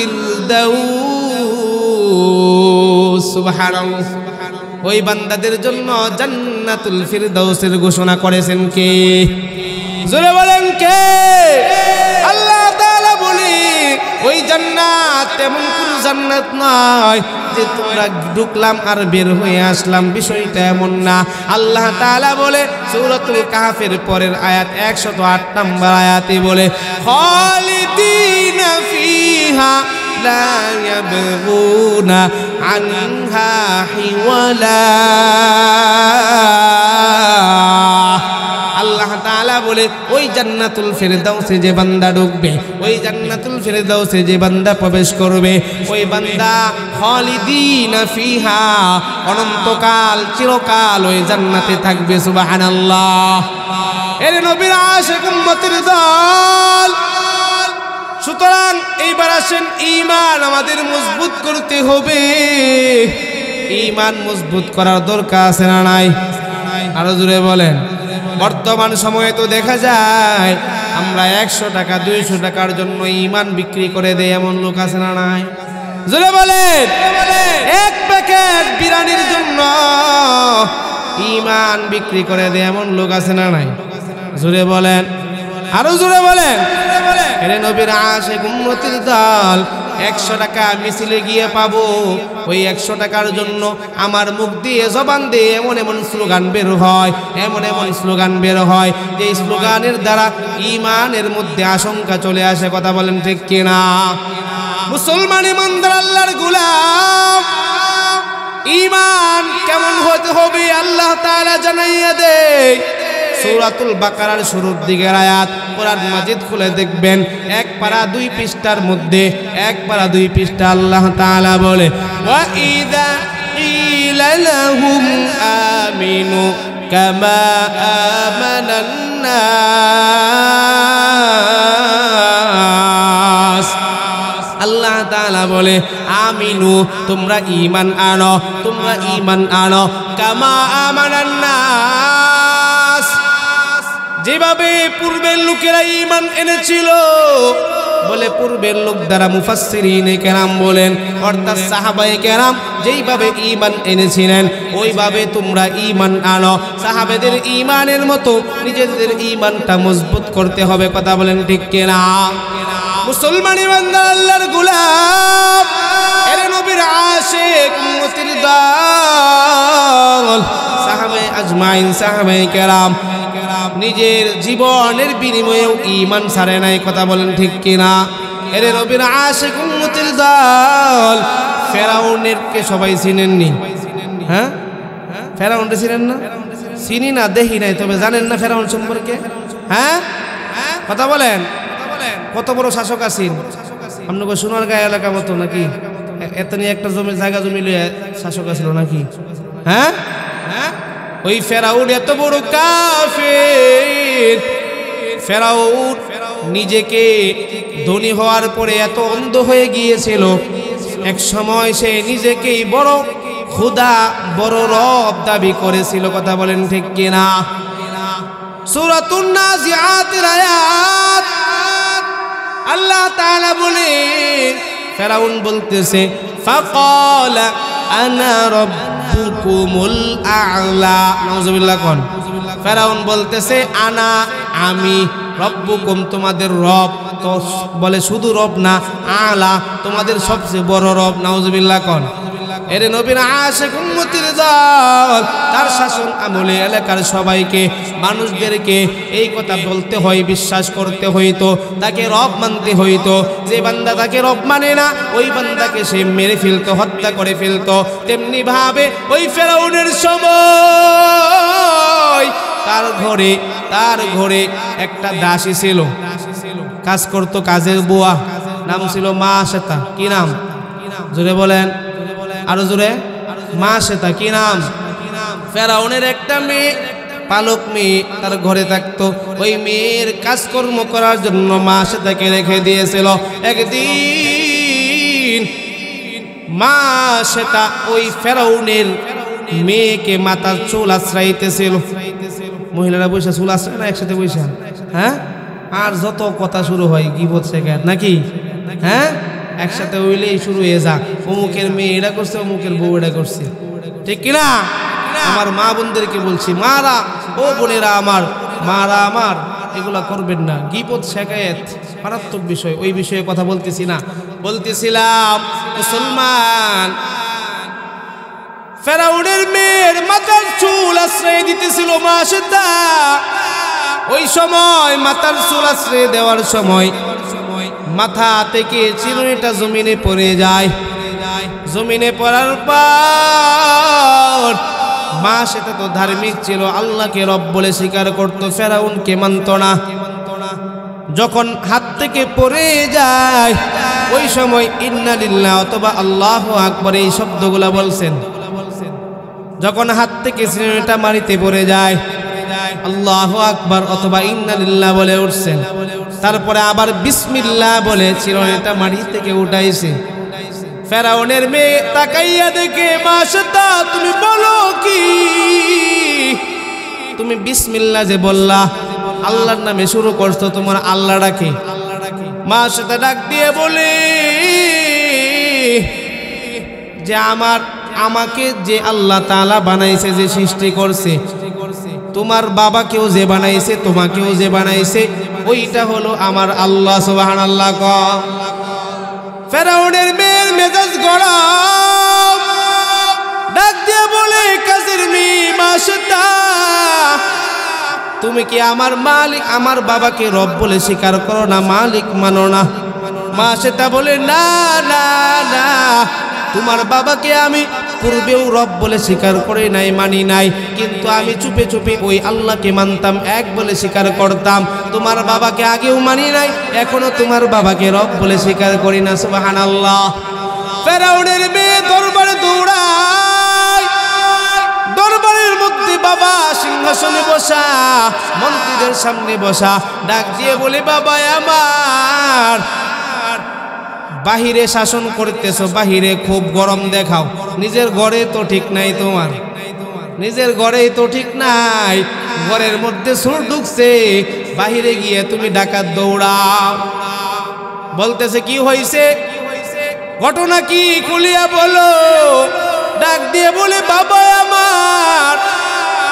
ফিরদাউস। সুবহানাল্লাহ। ওই বান্দাদের জন্য জান্নাতুল ফিরদাউসের ঘোষণা করেছেন কে? জোরে বলেন কে? আল্লাহ তাআলা বলে ওই জান্নাত এমন কোন জান্নাত নয় যে তোমরা ঢুকলাম আর বের হয়ে আসলাম, বিষয়টা এমন না। আল্লাহ তাআলা বলে সূরাতুল কাহফের পরের আয়াত 108 নম্বর আয়াতে বলে খালিদিনা ফিহা লা ইয়াবগুনা আনহা হিওয়ালা। আল্লাহ তাআলা বলে ওই জান্নাতুল ফিরদাউসে যে বান্দা ঢুকবে, ওই জান্নাতুল ফিরদাউসে যে বান্দা প্রবেশ করবে, ওই বান্দা খালিদিনা ফিহা অনন্তকাল চিরকাল ওই জান্নাতে থাকবে। সুবহানাল্লাহ। এর নবীর আশিক উম্মতের দল। সুতরাং এইবার আসেন ঈমান আমাদের মজবুত করতে হবে। ঈমান মজবুত করার দরকার আছে না নাই? আরো জোরে বলেন। বর্তমান সময়ে তো দেখা যায় আমরা 100 টাকা 200 টাকার জন্য ঈমান বিক্রি করে দেই, এমন লোক আছে না নাই? জোরে বলেন। এক প্যাকেট বিরিয়ানির জন্য ঈমান বিক্রি করে দেয় এমন লোক আছে না নাই? জোরে বলেন, আরো জোরে বলেন। এরে নবীর আশিক উম্মতের দল 100 টাকা মিছিলে গিয়ে পাবো, ওই 100 টাকার জন্য আমার মুখ দিয়ে জবান দিয়ে এমন এমন স্লোগান বের হয়, এমন এমন স্লোগান বের হয় যে স্লোগানের দ্বারা ঈমানের মধ্যে আশঙ্কা চলে আসে। কথা বলেন ঠিক কিনা? মুসলমান ইমানদার আল্লাহর গোলাম, ঈমান কেমন হতে হবে আল্লাহ তাআলা জানাইয়া দেয়। সূরাতুল বাকারার শুরুর দিকের আয়াত কোরআন মাজিদ খুলে দেখবেন 1 পারা 2 পৃষ্ঠার মধ্যে 1 পারা 2 পৃষ্ঠা আল্লাহ তাআলা বলে ওয়া ইযা ক্বিলা লাহুম আমিনু কামা আমানান নাস। আল্লাহ তাআলা বলে আমিনু তোমরা ঈমান আনো, তোমরা ঈমান আনো কামা আমানান নাস, যেভাবে পূর্বের লোকেরা ঈমান এনেছিল। বলে পূর্বের লোক দ্বারা মুফাসসিরিনে কেরাম বলেন অর্থাৎ সাহাবায়ে কেরাম যেইভাবে ঈমান এনেছিলেন ওইভাবে তোমরা ঈমান আনো। সাহাবেদের ঈমানের মতো নিজেদের ঈমানটা মজবুত করতে হবে। কথা বলেন ঠিক কিনা? মুসলমান ইমানদার আল্লাহর গোলাম, আশিক উম্মতের দল সাহাবায়ে আজমাইন সাহাবায়ে কেরাম নিজের জীবনের বিনিময়েও ঈমান ছাড়ে নাই। কথা বলেন ঠিক কিনা? এর নবীর আশিক উম্মতের দল ফেরাউনকে সবাই চিনেননি? হ্যাঁ, ফেরাউনকে চিনেন না? চিনি না, দেখি নাই, তবে জানেন না ফেরাউন সম্পর্কে? হ্যাঁ, কথা বলেন। কত বড় শাসক আছেন আপনাকে সোনার গায়ে এলাকা মতো নাকি? এত নিয়ে একটা জমি জায়গা জমি লিয়ে শাসক আছিল নাকি? হ্যাঁ, ওই ফেরাউন এত বড় কাফের। ফেরাউন নিজেকে ধনী হওয়ার পরে এত অন্ধ হয়ে গিয়েছিল, এক সময় সে নিজেকেই বড় খোদা বড় রব দাবি করেছিল। কথা বলেন ঠিক কিনা? সূরাতুন নাজিআতের আয়াত আল্লাহ তাআলা বলে, ফেরাউন বলতেছে ফাকালা আনা রাব্বুকুমুল আ'লা। নাউযুবিল্লাহ কোন? ফেরাউন বলতেছে আনা, আমি, রব্বুকুম, তোমাদের রব। তো বলে শুধু রব না, আ'লা, তোমাদের সবচেয়ে বড় রব। নাউযুবিল্লাহ কোন? এর নবীর আশিক উম্মতের দল তার শাসন আমলে এলাকার সবাইকে, মানুষদেরকে এই কথা বলতে হয়, বিশ্বাস করতে হইতো, তাকে রব মানতে হইতো। যে বান্দা তাকে রব মানে না, ওই বান্দাকে সে মেরে ফেলতো, হত্যা করে ফেলতো। তেমনি ভাবে ওই ফেরাউনের সময় তার ঘরে একটা দাসী ছিল, কাজ করতো, কাজের বুয়া, নাম ছিল মাশাতা। কি নাম? জোরে বলেন, আরো জোরে। মাশাতা কি নাম? ফেরাউনের একটা মেয়ে, পালক মেয়ে তার ঘরে থাকতো। ওই মেয়ের কাজকর্ম করার জন্য মাশাতাকে রেখে দিয়েছিল। একদিন মাশাতা ওই ফেরাউনের মেয়েকে মাথার চুল আশ্রাইতেছিল। মহিলারা বসে চুল আশ্রায় না একসাথে বসে? হ্যাঁ, আর যত কথা শুরু হয় গীবত শেখার নাকি? হ্যাঁ, একসাথে হইলেই শুরু হয়ে যা, অমুকের মেয়ে এটা করছে, অমুকের বউ এটা করছে, ঠিক কিনা? আমার মা বোনদেরকে বলছি, মারা ও বোনেরা আমার, মারা আমার, এগুলা করবেন না। গীবত শেখায়েত মারাত্মক বিষয়, ওই বিষয়ে কথা বলতেছি না। বলতেছিলাম মুসলমান ফেরাউনের মেয়ের মাথার চুল আশ্রয় দিতেছিল মাশাতা। ওই সময় মাথার চুল আশ্রয় দেওয়ার সময় মাথা থেকে চিরুনিটা জমিনে পড়ে যায়। জমিনে পড়ার পর মাশাতা তো ধার্মিক ছিল, আল্লাহকে রব বলে স্বীকার করতো, ফেরাউনকে মানত না। যখন হাত থেকে পড়ে যায় ওই সময় ইন্না লিল্লাহ অথবা আল্লাহু আকবার এই শব্দগুলা বলছেন। যখন হাত থেকে চিরুনিটা মাটিতে পড়ে যায় আল্লাহু আকবার অথবা ইন্না লিল্লাহ বলে উঠছেন। তারপরে আবার বিসমিল্লাহ বলে চিরুনিটা মাটি থেকে উঠাইছে। ফেরাউনের মেয়ে তাকাইয়া দেখে, মাশাতা তুমি বলো কি? তুমি বিসমিল্লাহ যে বললা, আল্লাহর নামে শুরু করছো, তোমার আল্লাহ ডাকে। মাশাতা ডাক দিয়ে বলে যে আমাকে যে আল্লাহ তাআলা বানাইছে, যে সৃষ্টি করছে, তোমার বাবাকেও যে বানাইছে, তোমাকেও যে বানাইছে, ওইটা হলো আমার আল্লাহ। সুবহানাল্লাহ। ফেরাউনের মেয়ের মেজাজ গরম, ডাক দিয়ে বলে, কাজের মেয়ে মাশাতা তুমি কি আমার মালিক, আমার বাবাকে রব বলে স্বীকার করো না, মালিক মানো না? মাশাতা বলে, না না না, তোমার বাবাকে আমি পূর্বেও রব বলে স্বীকার করে নাই, মানি নাই, কিন্তু আমি চুপে চুপে ওই আল্লাহকে মানতাম, এক বলে স্বীকার করতাম। তোমার বাবাকে আগেও মানি নাই, এখনো তোমার বাবাকে রব বলে স্বীকার করি না। সুবহানাল্লাহ। ফেরাউনের মেয়ে দরবারে দৌড়ায়, দরবারের মধ্যে বাবা সিংহাসনে বসা, মন্ত্রীদের সামনে বসা, ডাক দিয়ে বলে, বাবা আমার, বাহিরে শাসন করতেছো, বাহিরে খুব গরম দেখাও, নিজের ঘরে তো ঠিক নাই, তোমার নিজের ঘরেই তো ঠিক নাই, ঘরের মধ্যে সুর ঢুকছে, বাহিরে গিয়ে তুমি ডাকাত দৌড়াও। বলতেছে কি হয়েছে, ঘটনা কি, খুলিয়া বলো। ডাক দিয়ে বলে, বাবা আমার,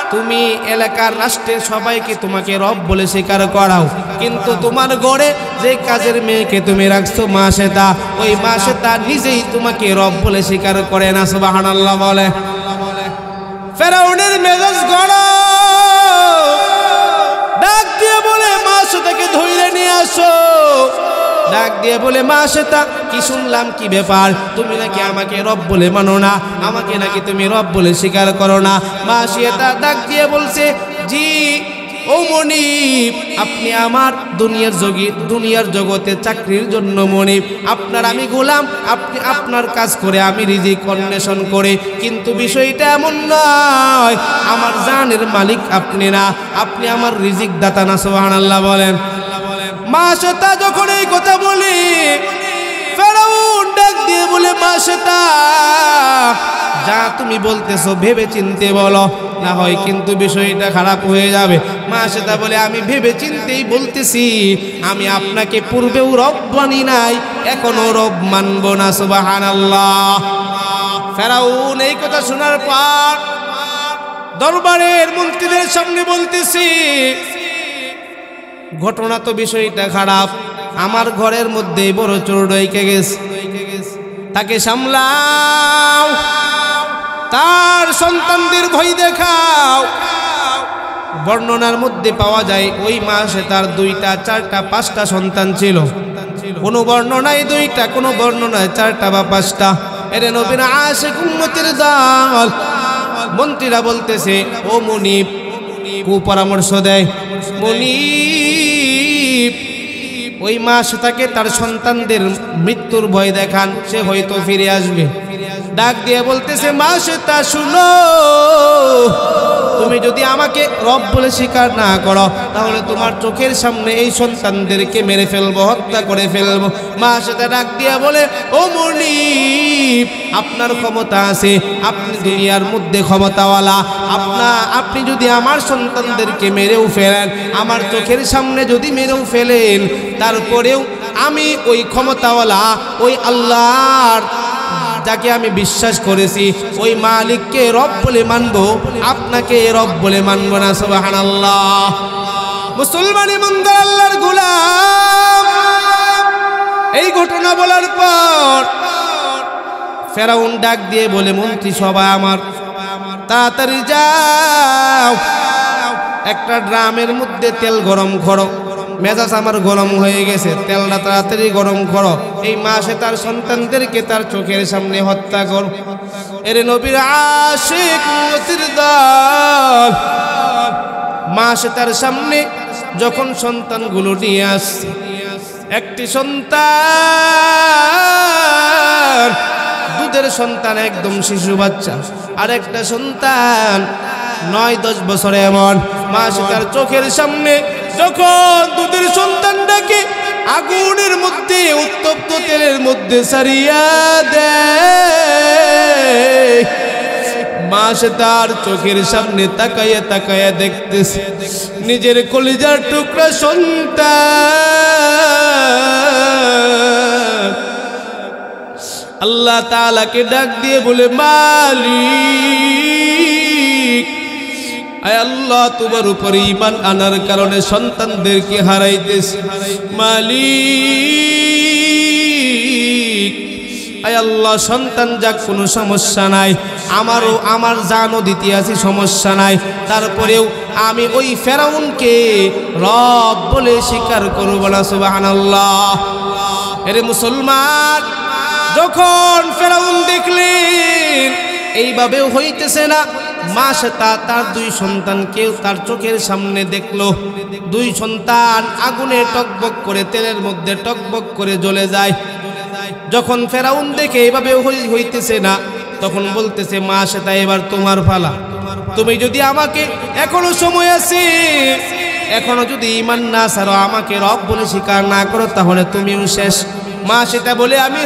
তুমি এলাকার রাষ্ট্রের সবাইকে তোমাকে রব বলে স্বীকার করাও, কিন্তু তোমার ঘরে যে কাজের মেয়েকে তুমি রাখছো মাসেতা, ওই মাসেতা নিজেই তোমাকে রব বলে স্বীকার করে না। সুবহানাল্লাহ বলে। ফেরাউনের মেজাজ গরম, ডাক দিয়ে বলে মাসেতাকে ধইরে নিয়ে আসো। ডাক দিয়ে বলে মাসেতা, কি শুনলাম, কি ব্যাপার? তুমি নাকি আমাকে রব বলে মানো না, আমাকে নাকি তুমি রব বলে স্বীকার করো না। মাসেতা ডাক দিয়ে বলছে, জি ও মনিব, আপনি আমার দুনিয়ার জগতে চাকরির জন্য মনিব, আপনার আমি গোলাম, আপনি আপনার কাজ করে আমি রিজিক অন্বেষণ করে, কিন্তু বিষয়টা এমন নয়, আমার জানের মালিক আপনি না, আপনি আমার রিজিক দাতা না। সুবহানাল্লাহ বলেন। মাসেতা যখন এই কথা বলে, ফেরাউন ডাক দিয়ে বলে মাসেতা, যা তুমি বলতেছো ভেবে চিনতে বলো, না হয় কিন্তু বিষয়টা খারাপ হয়ে যাবে। মাসেতা বলে, আমি ভেবে চিনতেই বলতেছি, আমি আপনাকে পূর্বেও রব মানি নাই, এখনো রব মানব না। সুবহানাল্লাহ। ফেরাউন এই কথা শোনার পর দরবারের মন্ত্রীদের সামনে বলতেছি, ঘটনা তো বিষয়টা খারাপ, আমার ঘরের মধ্যে বড় চোর ঢুকে গেছে, তাকে সামলাও, তার সন্তানদের ভয় দেখাও। বর্ণনার মধ্যে পাওয়া যায় ওই মাসে তার 2টা 4টা 5টা সন্তান ছিল, কোনো বর্ণনায় 2টা, কোনো বর্ণনায় 4টা বা 5টা। এর নবীর আশিক উম্মতের দল। মন্ত্রীরা বলতেছে, ও মনিব, কুপরামর্শ দেয়, মনিব ওই মাসেতাকে তার সন্তানদের মৃত্যুর ভয় দেখান, সে হয়তো ফিরে আসবে। ডাক দিয়ে বলতেছে, মাসেতা শুনো, তুমি যদি আমাকে রব বলে স্বীকার না করো, তাহলে তোমার চোখের সামনে এই সন্তানদেরকে মেরে ফেলবো, হত্যা করে ফেলবো। মাসেতা ডাক দিয়ে বলে, ও মনিব, আপনার ক্ষমতা আছে, আপনি দুনিয়ার মধ্যে ক্ষমতাওয়ালা, আপনি যদি আমার সন্তানদেরকে মেরেও ফেলেন, আমার চোখের সামনে যদি মেরেও ফেলেন, তারপরেও আমি ওই ক্ষমতাওয়ালা, ওই আল্লাহর যাকে আমি বিশ্বাস করেছি, ওই মালিককে রব বলে মানব, আপনাকে রব বলে মানব না। সুবহানাল্লাহ। মুসলমানি মন্দার আল্লাহর গোলাম। এই ঘটনা বলার পর ফেরাউন ডাক দিয়ে বলে, মন্ত্রী সবাই আমার, তাড়াতাড়ি যাও, একটা ড্রামের মধ্যে তেল গরম করো, মেজাজ আমার গরম হয়ে গেছে, তেলটা তাড়াতাড়ি গরম করো, এই মাসে তার সন্তানদেরকে তার চোখের সামনে হত্যা করো। এর নবীর আশিক উম্মতের দল। মাসে তার সামনে যখন সন্তানগুলো নিয়ে আসছে, একটি সন্তান দুধের সন্তান, একদম শিশু বাচ্চা, আর একটা সন্তান 9-10 বছর এমন। মাসে তার চোখের সামনে যখন দুধের সন্তানটাকে আগুনের মধ্যে, উত্তপ্ত তেলের মধ্যে সারিয়া দেয়, মাসে তার চোখের সামনে তাকাইয়া তাকাইয়া দেখতেছে নিজের কলিজার টুকরা সন্তান। আল্লাহ তাআলাকে ডাক দিয়ে বলে, মালিক, আয় আল্লাহ, তোমার উপরে ঈমান আনার কারণে সন্তানদেরকে হারাইতেছি। মালিক, আয় আল্লাহ, সন্তান যাক, কোনো সমস্যা নাই, আমার জানও দিতে আছি, সমস্যা নাই, তারপরেও আমি ওই ফেরাউনকে রব বলে স্বীকার করব না। সুবহানাল্লাহ। এরে মুসলমান, যখন ফেরাউন দেখলেন এইভাবেও হইতেছে না, মাসেতা তার 2 সন্তানকে তার চোখের সামনে দেখলো, 2 সন্তান আগুনে টকবক করে, তেলের মধ্যে টকবক করে জ্বলে যায়। যখন ফেরাউন দেখে এইভাবে হইতেছে না, তখন বলতেছে, মাসেতা, এবার তোমার পালা, তুমি যদি আমাকে, এখনো সময় আছে, এখনো যদি ঈমান না ছাড়ো, আমাকে রব বলে স্বীকার না করো, তাহলে তুমিও শেষ। মাসেতা বলে, আমি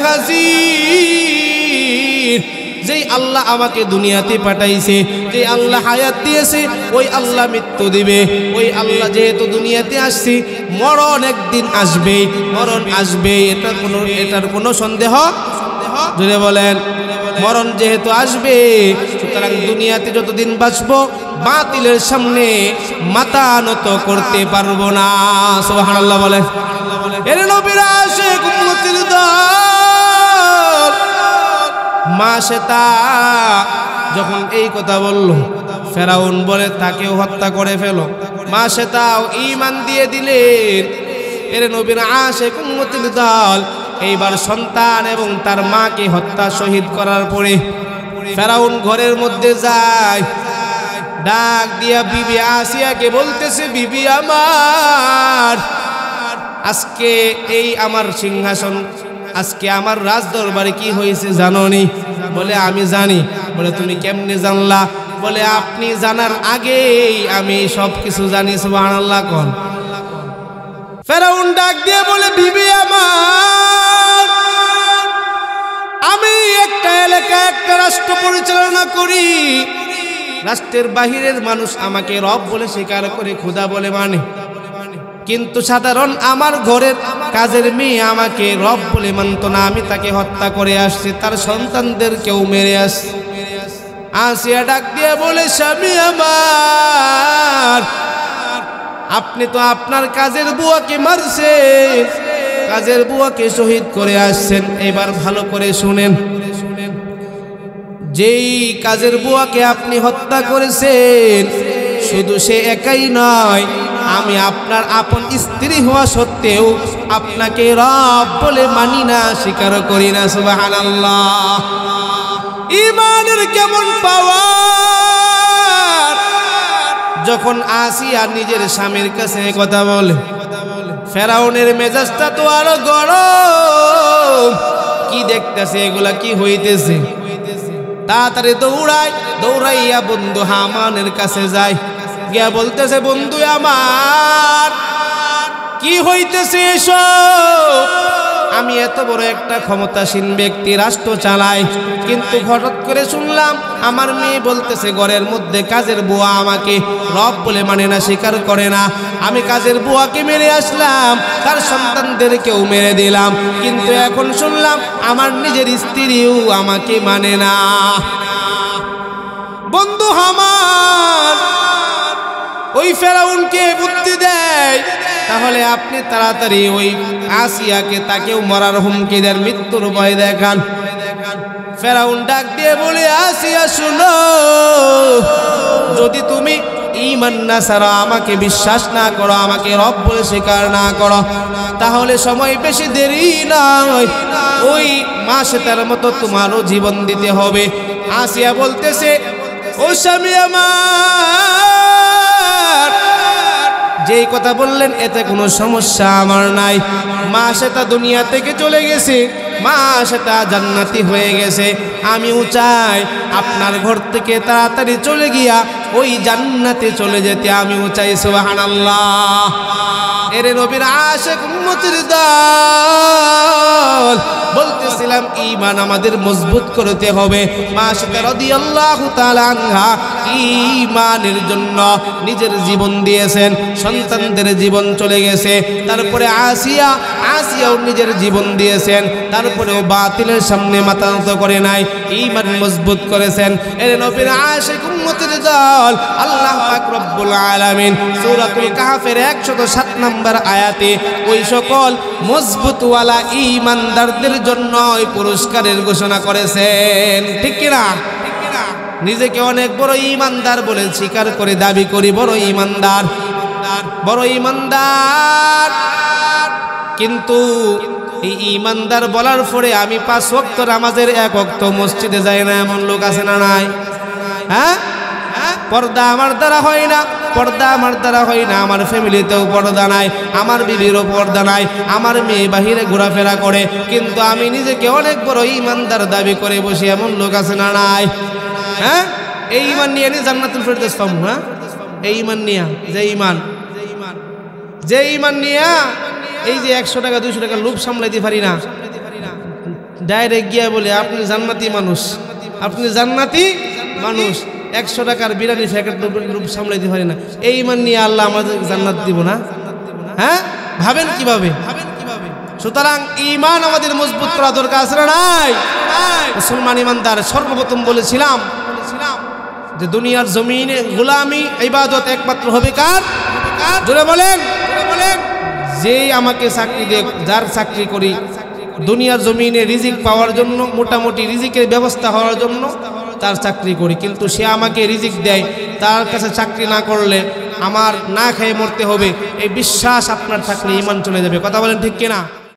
হাজির, যেই আল্লাহ আমাকে দুনিয়াতে পাঠাইছে, যে আল্লাহ হায়াত দিয়েছে, ওই আল্লাহ মৃত্যু দিবে, ওই আল্লাহ যেহেতু দুনিয়াতে আসছি, মরণ একদিন আসবে, মরণ আসবে, এটার কোনো সন্দেহ জুড়ে বলেন। মরণ যেহেতু আসবে, সুতরাং দুনিয়াতে যতদিন বাঁচবো বাতিলের সামনে মাথা নত করতে পারবো না। সুবহানাল্লাহ বলে। এর নবীর আশিক উম্মতের দল মাশতা যখন এই কথা বলল, ফেরাউন বলে তাকেও হত্যা করে ফেলো। মাশতাও ঈমান দিয়ে দিলেন। এর নবীর আশিক উম্মতের দল এইবার সন্তান এবং তার মাকে হত্যা শহীদ করার পরে ফেরাউন ঘরের মধ্যে যায়, ডাক দিয়া বিবি আসিয়াকে বলতেছে, বিবি আমার, আজকে এই আমার সিংহাসন, আজকে আমার রাজ দরবারে কি হয়েছে জানোনি? বলে আমি জানি। বলে তুমি কেমনে জানলা? বলে আপনি জানার আগেই আমি সব কিছু জানি। সুবহানাল্লাহ কোন। ফেরাউন ডাক দিয়ে বলে, বিবি আমার, আমি একটা এলাকা একটা রাষ্ট্র পরিচালনা করি, রাষ্ট্রের বাহিরের মানুষ আমাকে রব বলে স্বীকার করে, খোদা বলে মানে, কিন্তু সাধারণ আমার ঘরের কাজের মেয়ে আমাকে রব বলে মানত না। আমি তাকে হত্যা করে আসছি, তার সন্তানদেরকেও মেরে আসছি। আসিয়া ডাক দিয়ে বলে, স্বামী আমার, আপনি তো আপনার কাজের বুয়াকে মারছেন, কাজের বুয়াকে শহীদ করে আসছেন। এবার ভালো করে শুনেন, যেই কাজের বুয়াকে আপনি হত্যা করেছেন শুধু সে একাই নয়, আমি আপনার আপন স্ত্রী হওয়া সত্ত্বেও আপনাকে রব বলে মানি না, স্বীকার করি না। সুবহানাল্লাহ। ঈমানের কেমন পাওয়ার! যখন আসিয়া নিজের স্বামীর কাছে কথা বলে, ফেরাউনের মেজাজটা তো আরো গরম। কি দেখতেছে এগুলা, কি হইতেছে? তাড়াতাড়ি দৌড়াইয়া বন্ধু হামানের কাছে যায়, গিয়া বলতেছে, বন্ধু আমার, কি হইতেছে এসব? আমি এত বড় একটা ক্ষমতাসীন ব্যক্তি, রাষ্ট্র চালাই, কিন্তু হঠাৎ করে শুনলাম আমার মেয়ে বলতেছে ঘরের মধ্যে কাজের বুয়া আমাকে রব বলে মানে না, স্বীকার করে না। আমি কাজের বুয়াকে মেরে আসলাম, তার সন্তানদেরকেও মেরে দিলাম, কিন্তু এখন শুনলাম আমার নিজের স্ত্রীও আমাকে মানে না। বন্ধু হামান ওই ফেরাউনকে বুদ্ধি দেয়, তাহলে আপনি তাড়াতাড়ি ওই আসিয়াকে তাকেও মরার হুমকি দেন, মৃত্যুর ভয় দেখান। ফেরাউন ডাক দিয়ে বলে, আসিয়া শুনো, যদি তুমি ঈমান না ছাড়া, আমাকে বিশ্বাস না করো, আমাকে রব বলে স্বীকার না করো, তাহলে সময় বেশি দেরি নয়, ওই মাশতার মতো তোমারও জীবন দিতে হবে। আসিয়া বলতেছে, ও স্বামী আমার, যেই কথা বললেন এতে কোনো সমস্যা আমার নাই। মাশতা দুনিয়া থেকে চলে গেছে, মাশতা জান্নাতি হয়ে গেছে। আমিও চাই আপনার ঘর থেকে তাড়াতাড়ি চলে গিয়া ওই জান্নাতে চলে যেতে, আমিও চাই। সুবহানাল্লাহ। এর নবীর আশিক উম্মতের দল বলতেছিলাম, ঈমান আমাদের মজবুত করতে হবে। মাশতা রাদিয়াল্লাহু তাআলা আনহা ঈমানের জন্য নিজের জীবন দিয়েছেন, সন্তানদের জীবন চলে গেছে। তারপরে আসিয়াও নিজের জীবন দিয়েছেন, তারপরেও বাতিলের সামনে মাথা নত করে নাই, ঈমান মজবুত করেছেন। এর নবীর আশিক উম্মতের দল আল্লাহ পাক রব্বুল আলামিন সূরাতুল কাহফের 107 নম্বর আয়াতে ওই সকল মজবুতওয়ালা ঈমানদারদের জন্য ওই পুরস্কারের ঘোষণা করেছেন। ঠিক কি না? নিজেকে অনেক বড় ঈমানদার বলে স্বীকার করে দাবি করি, বড় ঈমানদার, বড় ঈমানদার, কিন্তু এই ঈমানদার বলার পরে আমি 5 ওয়াক্ত নামাজের 1 ওয়াক্ত মসজিদে যাই না, এমন লোক আছে না নাই? হ্যাঁ, পর্দা আমার দ্বারা হয় না, পর্দা আমার দ্বারা হয় না, আমার ফ্যামিলিতেও পর্দা নাই, আমার বিবিরও পর্দা নাই, আমার মেয়ে বাহিরে ঘোরাফেরা করে, কিন্তু আমি নিজেকে অনেক বড় ঈমানদার দাবি করে বসে, এমন লোক আছে না নাই? হ্যাঁ, এই ঈমান নিয়ে নি জান্নাতুল ফেরদৌস পাবো। হ্যাঁ, এই ঈমান নিয়া, যে ঈমান নিয়া এই যে 100 টাকা 200 টাকা লোভ সামলাইতে পারি না, ডাইরেক্ট গিয়া বলে আপনি জান্নাতি মানুষ, আপনি জান্নাতি মানুষ, 100 টাকার বিরিয়ানি প্যাকেট লোভ সামলাইতে পারি না, এই ঈমান নিয়ে আল্লাহ আমাদের জান্নাত দিব না? হ্যাঁ, ভাবেন কিভাবে? সুতরাং ঈমান আমাদের মজবুত করা দরকার আছে না নাই? মুসলমান ঈমানদার সর্বপ্রথম বলেছিলাম যে দুনিয়ার জমিনে গোলামি ইবাদত একমাত্র হবে কার? জোরে বলেন, যেই আমাকে চাকরি দেয়, যার চাকরি করি দুনিয়ার জমিনে রিজিক পাওয়ার জন্য, মোটামুটি রিজিকের ব্যবস্থা হওয়ার জন্য তার চাকরি করি, কিন্তু সে আমাকে রিজিক দেয়, তার কাছে চাকরি না করলে আমার না খেয়ে মরতে হবে, এই বিশ্বাস আপনার থাকলে ঈমান চলে যাবে। কথা বলেন ঠিক কিনা?